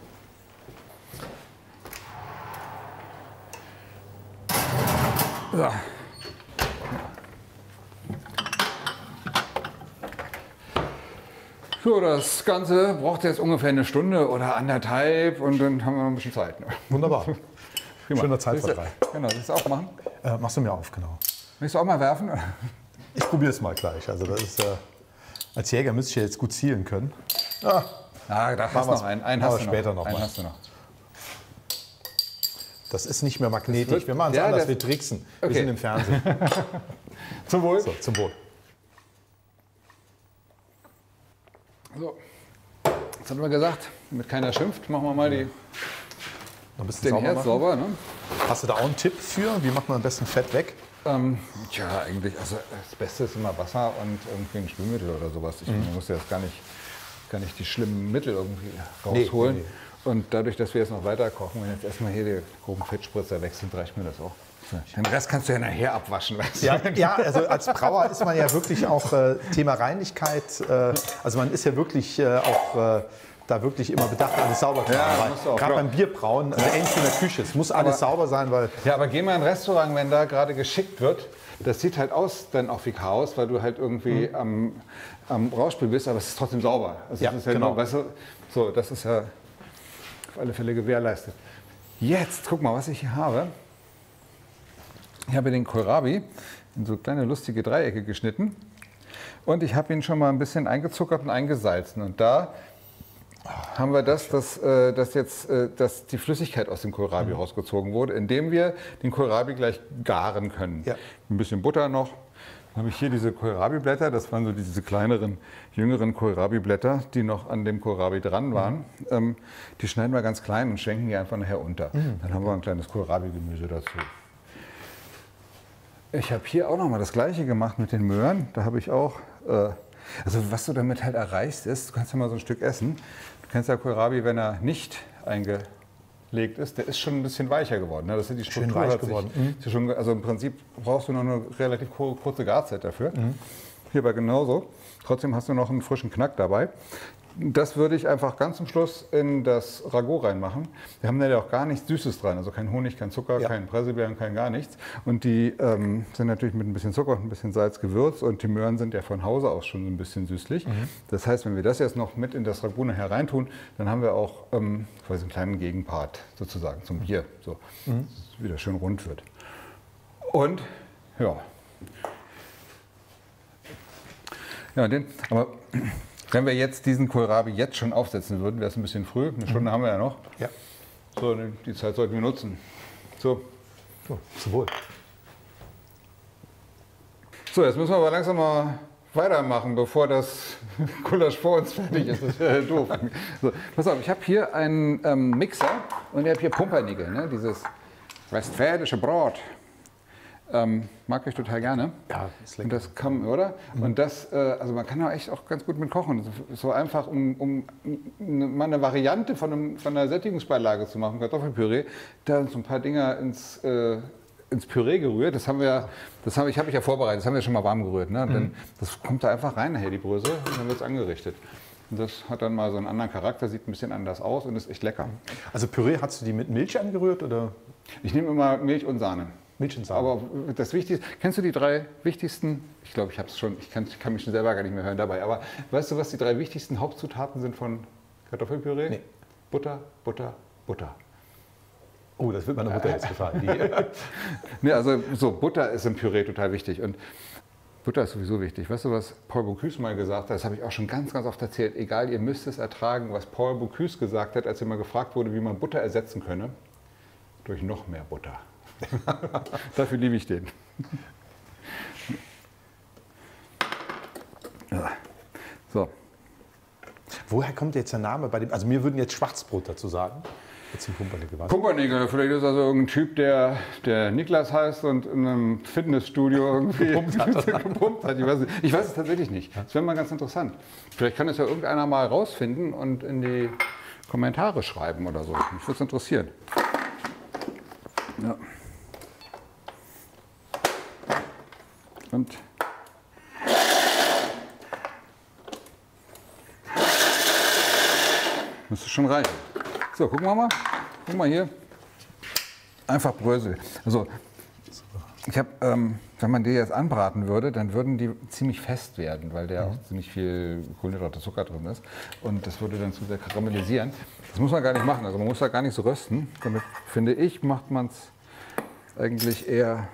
So. So, das Ganze braucht jetzt ungefähr eine Stunde oder anderthalb und dann haben wir noch ein bisschen Zeit. Ne? Wunderbar. Prima. Schöner Zeitvertreib. Genau, willst du auch machen? Machst du mir auf, genau. Willst du auch mal werfen? Ich probiere es mal gleich. Also das ist, als Jäger müsste ich ja jetzt gut zielen können. Ah, da hast du noch einen. Einen hast du später noch. Einen hast du noch. Das ist nicht mehr magnetisch. Wir machen es anders, wir tricksen. Okay. Wir sind im Fernsehen. Zum Wohl. So, zum Wohl. So. Jetzt haben wir gesagt, damit keiner schimpft, machen wir mal den Herd sauber. Ne? Hast du da auch einen Tipp für? Wie macht man am besten Fett weg? Tja, eigentlich, also das Beste ist immer Wasser und irgendwie ein Spülmittel oder sowas. Man muss ja jetzt gar nicht die schlimmen Mittel irgendwie rausholen. Nee. Und dadurch, dass wir jetzt noch weiter kochen, wenn jetzt erstmal hier die groben Fettspritzer weg sind, reicht mir das auch. Den Rest kannst du ja nachher abwaschen. Weißt du? Ja, also als Brauer ist man ja wirklich auch Thema Reinlichkeit. Also man ist ja wirklich auch da wirklich immer bedacht, alles sauber zu Ja, haben. musst du auch, Gerade klar. beim Bierbrauen, also ähnlich in der Küche, es muss alles sauber sein, weil Ja, aber geh mal in ein Restaurant, wenn da gerade geschickt wird. Das sieht halt aus dann auch wie Chaos, weil du halt irgendwie am Rausspiel bist, aber es ist trotzdem sauber. Also Ja, das ist ja genau. nur, weißt du, so, das ist ja auf alle Fälle gewährleistet. Jetzt, guck mal, was ich hier habe. Ich habe den Kohlrabi in so kleine lustige Dreiecke geschnitten und ich habe ihn schon mal ein bisschen eingezuckert und eingesalzen. Und da haben wir dass die Flüssigkeit aus dem Kohlrabi rausgezogen wurde, indem wir den Kohlrabi gleich garen können. Ja. Ein bisschen Butter noch. Dann habe ich hier diese Kohlrabi-Blätter, das waren so diese kleineren, jüngeren Kohlrabi-Blätter, die noch an dem Kohlrabi dran waren. Die schneiden wir ganz klein und schwenken die einfach nachher unter. Dann haben wir ein kleines Kohlrabi-Gemüse dazu. Ich habe hier auch noch mal das Gleiche gemacht mit den Möhren. Da habe ich auch, also was du damit halt erreichst ist, du kannst ja mal so ein Stück essen. Du kennst ja Kohlrabi, wenn er nicht eingelegt ist, der ist schon ein bisschen weicher geworden. Ne? Das ist die Struktur. Schön weich hat sich- geworden. ist schon, also im Prinzip brauchst du noch eine relativ kurze Garzeit dafür. Hierbei genauso. Trotzdem hast du noch einen frischen Knack dabei. Das würde ich einfach ganz zum Schluss in das Ragout reinmachen. Wir haben da ja auch gar nichts Süßes dran, also kein Honig, kein Zucker, Ja. kein Preiselbeeren, kein gar nichts. Und die sind natürlich mit ein bisschen Zucker und ein bisschen Salz gewürzt und die Möhren sind ja von Hause aus schon so ein bisschen süßlich. Das heißt, wenn wir das jetzt noch mit in das Ragout nachher reintun, dann haben wir auch quasi einen kleinen Gegenpart sozusagen zum Bier, so, dass es wieder schön rund wird. Und ja. Ja, aber wenn wir jetzt diesen Kohlrabi jetzt schon aufsetzen würden, wäre es ein bisschen früh. Eine Stunde haben wir ja noch. ja. So, die Zeit sollten wir nutzen. So, Zum Wohl. so jetzt müssen wir aber langsam mal weitermachen, bevor das Gulasch vor uns fertig ist. Das wäre doof. So, pass auf, ich habe hier einen Mixer und ich habe hier Pumpernickel, ne? Dieses westfälische Brot. Mag ich total gerne. Ja, ist Und lecker. das kann, oder? Und das, also man kann da echt auch ganz gut mit kochen. So einfach, um mal eine Variante von einer Sättigungsbeilage zu machen, Kartoffelpüree, da so ein paar Dinger ins Püree gerührt. Das habe ich ja vorbereitet, das haben wir schon mal warm gerührt. Ne? Und dann, das kommt da einfach rein nachher, die Brösel, und dann wird es angerichtet. Und das hat dann mal so einen anderen Charakter, sieht ein bisschen anders aus und ist echt lecker. Also Püree, hast du die mit Milch angerührt oder Ich nehme immer Milch und Sahne. Milch und Sahne? Aber das Wichtigste, kennst du die drei wichtigsten, ich glaube, ich habe es schon, ich kann mich schon selber gar nicht mehr hören dabei, aber weißt du, was die drei wichtigsten Hauptzutaten sind von Kartoffelpüree? Nee. Butter, Butter, Butter. Oh, das wird meiner Mutter jetzt gefallen. Nee, also so, Butter ist im Püree total wichtig und Butter ist sowieso wichtig. Weißt du, was Paul Bocuse mal gesagt hat? Das habe ich auch schon ganz, ganz oft erzählt. Egal, ihr müsst es ertragen, was Paul Bocuse gesagt hat, als er mal gefragt wurde, wie man Butter ersetzen könne. Durch noch mehr Butter. Dafür liebe ich den. Ja. So. Woher kommt jetzt der Name bei dem? Also mir würden jetzt Schwarzbrot dazu sagen. Jetzt ein Pumpernickel. Pumpernickel, vielleicht ist also irgendein Typ, der Niklas heißt und in einem Fitnessstudio irgendwie gepumpt hat. Ich weiß es tatsächlich nicht. Das wäre mal ganz interessant. Vielleicht kann es ja irgendeiner mal rausfinden und in die Kommentare schreiben oder so. Mich würde es interessieren. Ja. Und müsste schon reichen. So, gucken wir mal. Guck mal hier. Einfach Brösel. Also, ich habe, wenn man die jetzt anbraten würde, dann würden die ziemlich fest werden, weil da auch ziemlich viel Kohlenhydrate, Zucker drin ist. Und das würde dann zu sehr karamellisieren. Das muss man gar nicht machen. Also man muss da gar nicht so rösten. Damit, finde ich, macht man es eigentlich eher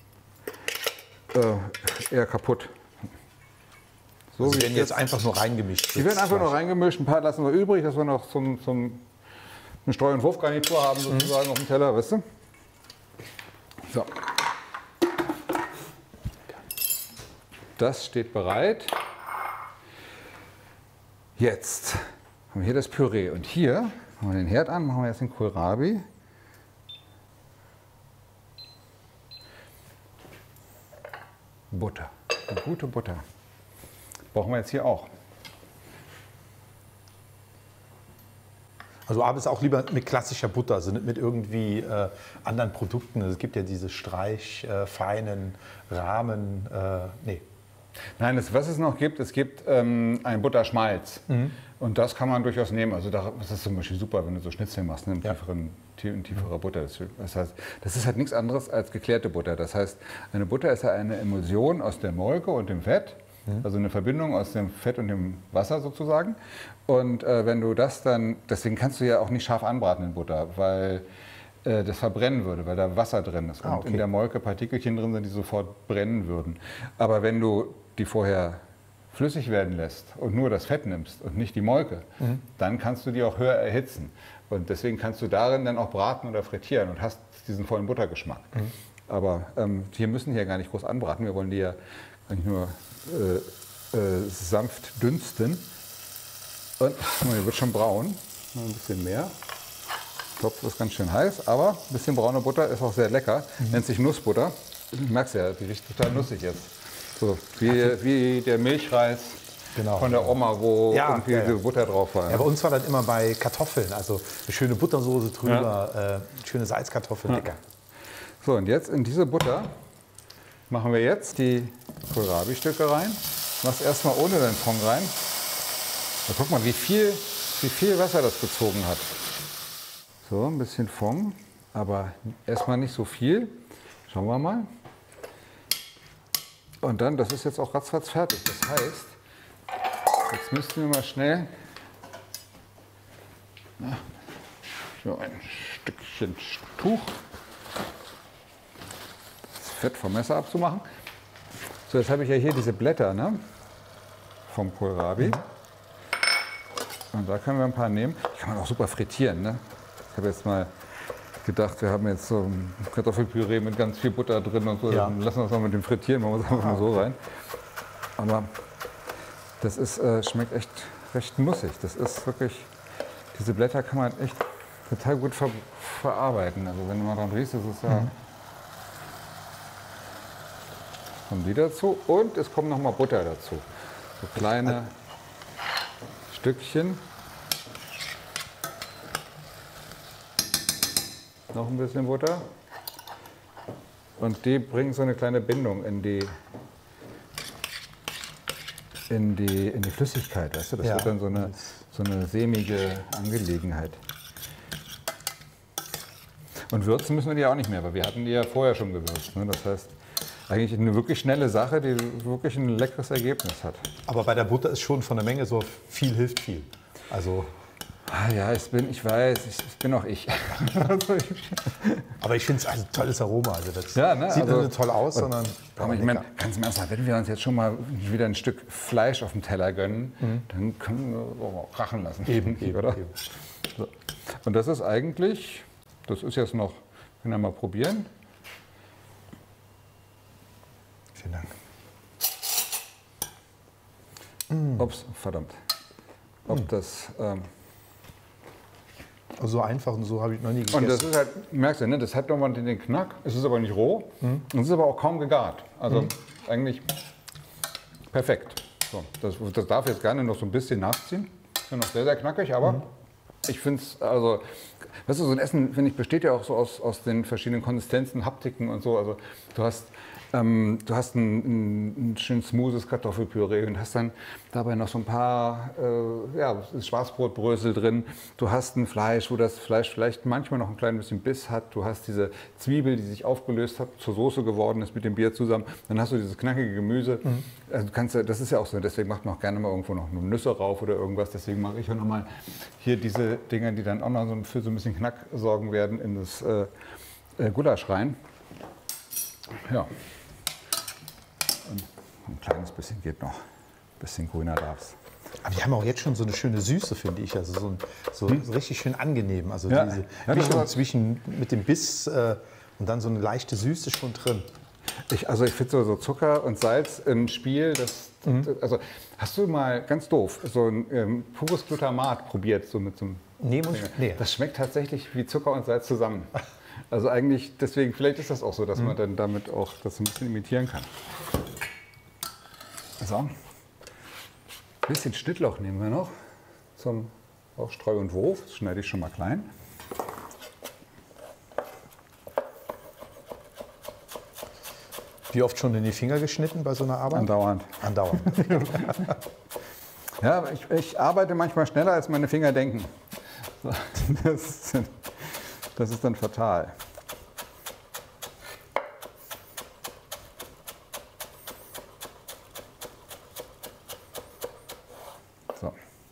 kaputt. So Also wie die werden jetzt einfach nur reingemischt. die werden einfach nur reingemischt, ein paar lassen wir übrig, dass wir noch eine Streu- und Wurfgarnitur haben sozusagen auf dem Teller, weißt du? So. Das steht bereit. Jetzt haben wir hier das Püree und hier machen wir den Herd an, machen wir jetzt den Kohlrabi. Butter, eine gute Butter. Brauchen wir jetzt hier auch. Also aber es auch lieber mit klassischer Butter, also nicht mit irgendwie anderen Produkten. Also es gibt ja diese feinen Rahmen. Nee. Nein, was es noch gibt, es gibt einen Butterschmalz. Und das kann man durchaus nehmen. Also das ist zum Beispiel super, wenn du so Schnitzel machst, in tieferer Butter. Das heißt, das ist halt nichts anderes als geklärte Butter. Das heißt, eine Butter ist ja eine Emulsion aus der Molke und dem Fett. Also eine Verbindung aus dem Fett und dem Wasser sozusagen. Und wenn du das dann, deswegen kannst du ja auch nicht scharf anbraten in Butter, weil das verbrennen würde, weil da Wasser drin ist. Und in der Molke Partikelchen drin sind, die sofort brennen würden. Aber wenn du die vorher flüssig werden lässt und nur das Fett nimmst und nicht die Molke, dann kannst du die auch höher erhitzen. Und deswegen kannst du darin dann auch braten oder frittieren und hast diesen vollen Buttergeschmack. Aber wir müssen hier gar nicht groß anbraten. Wir wollen die ja eigentlich nur sanft dünsten. Und die wird schon braun, noch ein bisschen mehr. Ich glaube, das ist ganz schön heiß, aber ein bisschen braune Butter ist auch sehr lecker. Nennt sich Nussbutter. Du merkst ja, die riecht total nussig jetzt. So, wie der Milchreis von der Oma, wo irgendwie diese Butter drauf war. Ja, bei uns war das immer bei Kartoffeln, also eine schöne Buttersoße drüber, schöne Salzkartoffeln, lecker. So, und jetzt in diese Butter machen wir jetzt die Kohlrabi-Stücke rein. Machst erstmal ohne den Fond rein. Da guck mal, wie viel Wasser das gezogen hat. So, ein bisschen Fond, aber erstmal nicht so viel. Schauen wir mal. Und dann, das ist jetzt auch ratzfatz fertig. Das heißt, jetzt müssten wir mal schnell so ein Stückchen Tuch, das Fett vom Messer abzumachen. So, jetzt habe ich ja hier diese Blätter, ne, vom Kohlrabi. Und da können wir ein paar nehmen. Die kann man auch super frittieren, ne? Ich habe jetzt mal gedacht, wir haben jetzt so ein Kartoffelpüree mit ganz viel Butter drin und so. Dann lassen wir das mal mit dem Frittieren, machen wir es einfach mal so rein. Aber das ist, schmeckt echt recht nussig. Das ist wirklich, diese Blätter kann man echt total gut verarbeiten. Also wenn du mal dran riechst, das ist ja... Kommen die dazu und es kommt noch mal Butter dazu. So kleine Stückchen. Noch ein bisschen Butter. Und die bringen so eine kleine Bindung in die Flüssigkeit. Weißt du? Das wird dann so eine sämige Angelegenheit. Und würzen müssen wir die auch nicht mehr, weil wir hatten die ja vorher schon gewürzt. Ne? Das heißt, eigentlich eine wirklich schnelle Sache, die wirklich ein leckeres Ergebnis hat. Aber bei der Butter ist schon von der Menge so viel hilft viel. Also ja, ich bin auch ich. Aber ich finde es ein tolles Aroma. Also das ja, ne? sieht nicht toll aus, sondern. Aber ich meine, ganz im Ernst, wenn wir uns jetzt schon mal wieder ein Stück Fleisch auf dem Teller gönnen, dann können wir auch krachen lassen. Eben, oder? Eben. So. Und das ist eigentlich, das ist jetzt noch, können wir mal probieren. Vielen Dank. Ups, verdammt. Ob das. Also so einfach und so habe ich noch nie gegessen. Und das ist halt, merkst du, ne, das hat nochmal den Knack, es ist aber nicht roh und es ist aber auch kaum gegart. Also eigentlich perfekt. So, das darf jetzt gerne noch so ein bisschen nachziehen. Ist ja noch sehr, sehr knackig, aber ich finde es, also, weißt du, so ein Essen, finde ich, besteht ja auch so aus den verschiedenen Konsistenzen, Haptiken und so. Also du hast ein schön smoothes Kartoffelpüree und hast dann dabei noch so ein paar Schwarzbrotbrösel drin. Du hast ein Fleisch, wo das Fleisch vielleicht manchmal noch ein klein bisschen Biss hat. Du hast diese Zwiebel, die sich aufgelöst hat, zur Soße geworden ist mit dem Bier zusammen. Dann hast du dieses knackige Gemüse. Also das ist ja auch so, deswegen macht man auch gerne mal irgendwo noch Nüsse rauf oder irgendwas. Deswegen mache ich auch noch mal hier diese Dinger, die dann auch noch für so ein bisschen Knack sorgen werden, in das Gulasch rein. Ja. Und ein kleines bisschen geht noch. Ein bisschen grüner darf es. Aber die haben auch jetzt schon so eine schöne Süße, finde ich. Also so richtig schön angenehm. Also diese Mischung zwischen mit dem Biss und dann so eine leichte Süße schon drin. Ich finde so Zucker und Salz im Spiel, also hast du mal, ganz doof, so ein pures Glutamat probiert, so mit so einem... Nee. Das schmeckt tatsächlich wie Zucker und Salz zusammen. Also eigentlich, deswegen, vielleicht ist das auch so, dass man dann damit auch das ein bisschen imitieren kann. So, ein bisschen Schnittlauch nehmen wir noch zum Streu und Wurf. Das schneide ich schon mal klein. Wie oft schon in die Finger geschnitten bei so einer Arbeit? Andauernd. Andauernd. Ja, ich arbeite manchmal schneller, als meine Finger denken. So, das ist dann fatal. So.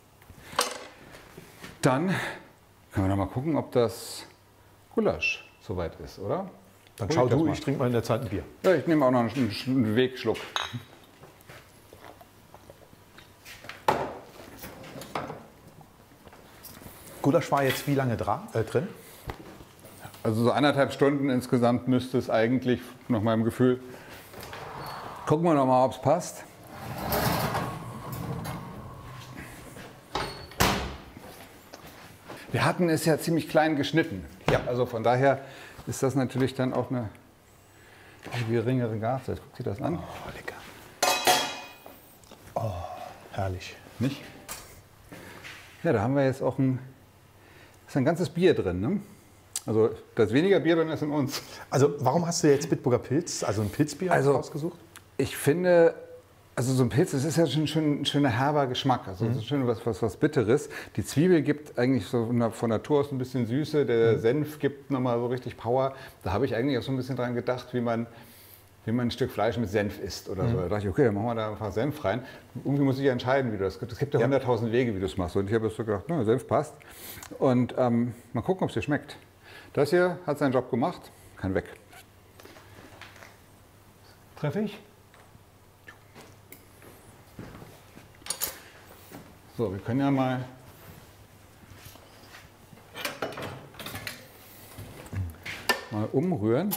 Dann können wir noch mal gucken, ob das Gulasch soweit ist, oder? Dann schau du, ich trinke mal in der Zeit ein Bier. Ja, ich nehme auch noch einen Wegschluck. Gulasch war jetzt wie lange drin? Also so 1,5 Stunden insgesamt müsste es eigentlich, nach meinem Gefühl. Gucken wir noch mal, ob es passt. Wir hatten es ja ziemlich klein geschnitten. Ja. Also von daher ist das natürlich dann auch eine geringere Gase. Jetzt guckt sich das an. Oh, lecker. Oh, herrlich. Nicht? Ja, da haben wir jetzt auch ein ganzes Bier drin. Ne? Also da ist weniger Bier drin als in uns. Also warum hast du jetzt Bitburger Pilz, also ein Pilzbier ausgesucht? Ich finde, also so ein Pilz, das ist ja schon ein schöner herber Geschmack. Also das ist schön was Bitteres. Die Zwiebel gibt eigentlich so von Natur aus ein bisschen Süße. Der Senf gibt nochmal so richtig Power. Da habe ich eigentlich auch so ein bisschen dran gedacht, wie man ein Stück Fleisch mit Senf isst oder so. Da dachte ich, okay, dann machen wir da einfach Senf rein. Irgendwie muss ich ja entscheiden, wie du das gibt. Es gibt ja 100.000 Wege, wie du es machst. Und ich habe so gedacht, na, Senf passt. Und mal gucken, ob es dir schmeckt. Das hier hat seinen Job gemacht, kann weg. Treffe ich? So, wir können ja mal umrühren.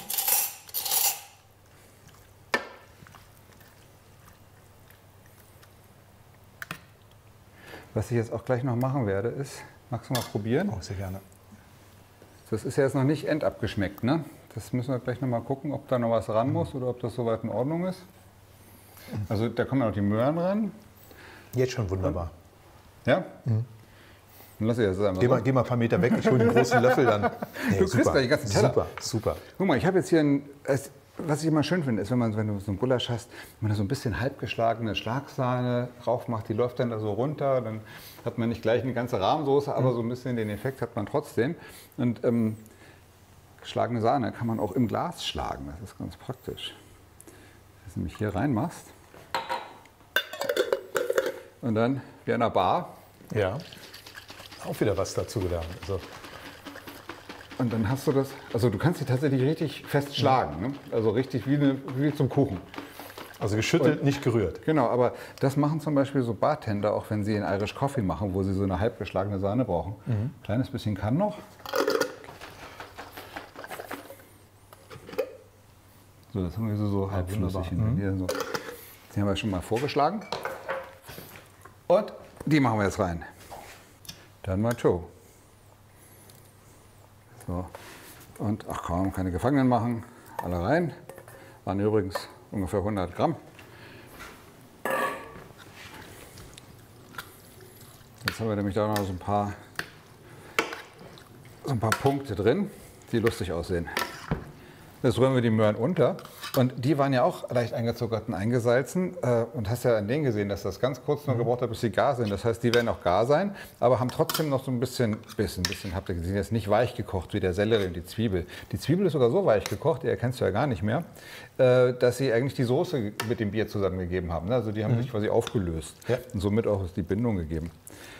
Was ich jetzt auch gleich noch machen werde, ist, magst du mal probieren? Oh, sehr gerne. Das ist ja jetzt noch nicht endabgeschmeckt, ne? Das müssen wir gleich noch mal gucken, ob da noch was ran muss oder ob das soweit in Ordnung ist. Also da kommen ja noch die Möhren ran. Jetzt schon wunderbar. Ja? Dann lass ich das einfach Geh mal ein paar Meter weg, ich hole den großen Löffel dann. Nee, Du kriegst gleich den ganzen Teller. Super, super. Guck mal, ich habe jetzt hier was ich immer schön finde, ist, wenn du so einen Gulasch hast, wenn man da so ein bisschen halbgeschlagene Schlagsahne drauf macht, die läuft dann da so runter, dann hat man nicht gleich eine ganze Rahmsoße, aber so ein bisschen den Effekt hat man trotzdem. Und geschlagene Sahne kann man auch im Glas schlagen, das ist ganz praktisch. Wenn du nämlich hier reinmachst und dann wie in einer Bar. Ja, auch wieder was dazu gelernt. Also. Und dann hast du das, also du kannst sie tatsächlich richtig fest schlagen, ne? Also richtig wie zum Kuchen. Also geschüttelt, nicht gerührt. Genau, aber das machen zum Beispiel so Bartender, auch wenn sie einen Irish Coffee machen, wo sie so eine halbgeschlagene Sahne brauchen. Ein kleines bisschen kann noch. So, das haben wir so halbflüssig. Hier so. Die haben wir schon mal vorgeschlagen. Und die machen wir jetzt rein. Dann mal Joe. So. Und ach komm, keine Gefangenen machen. Alle rein. Waren übrigens ungefähr 100 Gramm. Jetzt haben wir nämlich da noch so ein paar Punkte drin, die lustig aussehen. Jetzt rühren wir die Möhren unter. Und die waren ja auch leicht eingezuckert und eingesalzen. Und hast ja an denen gesehen, dass das ganz kurz nur gebraucht hat, bis sie gar sind. Das heißt, die werden auch gar sein, aber haben trotzdem noch so ein bisschen habt ihr gesehen, jetzt nicht weich gekocht wie der Sellerie und die Zwiebel. Die Zwiebel ist sogar so weich gekocht, die erkennst du ja gar nicht mehr, dass sie eigentlich die Soße mit dem Bier zusammengegeben haben. Also die haben sich quasi aufgelöst und somit auch die Bindung gegeben.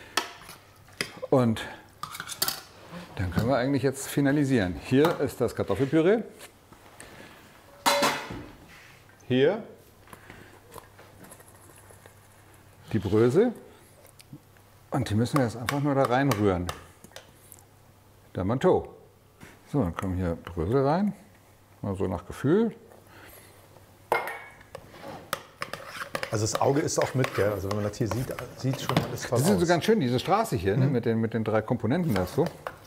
Und dann können wir eigentlich jetzt finalisieren. Hier ist das Kartoffelpüree. Hier die Brösel und die müssen wir jetzt einfach nur da reinrühren. Der Manteau. So, dann kommen hier Brösel rein, mal so nach Gefühl. Also das Auge ist auch mit, gell? Also wenn man das hier sieht schon alles toll Das ist aus. so ganz schön, diese Straße hier ne, mit den 3 Komponenten dazu.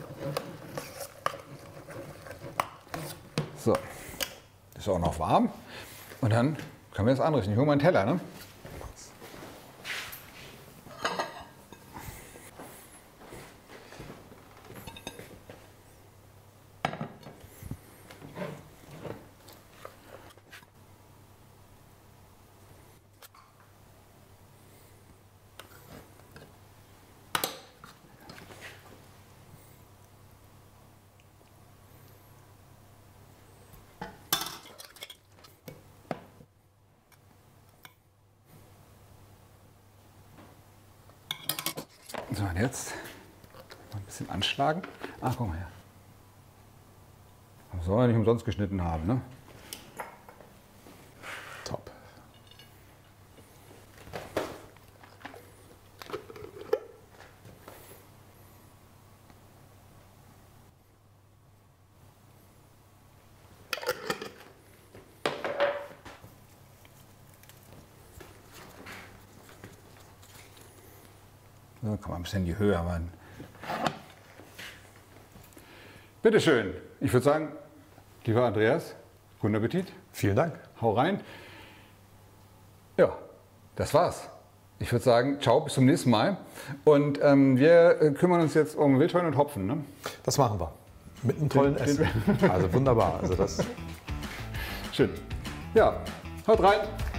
So, ist auch noch warm. Und dann können wir das anrichten. Ich hole mal einen Teller, ne? müssen wir jetzt mal ein bisschen anschlagen. Ach, guck mal her. Das soll ja nicht umsonst geschnitten haben, ne? Top. So, kann man ein bisschen in die Höhe machen. Bitte schön. Ich würde sagen, lieber Andreas, guten Appetit. Vielen Dank. Hau rein. Ja, das war's. Ich würde sagen, ciao, bis zum nächsten Mal. Und wir kümmern uns jetzt um Wildhorn und Hopfen. Ne? Das machen wir. Mit einem tollen Essen. Also wunderbar. Also das Schön. Ja, haut rein.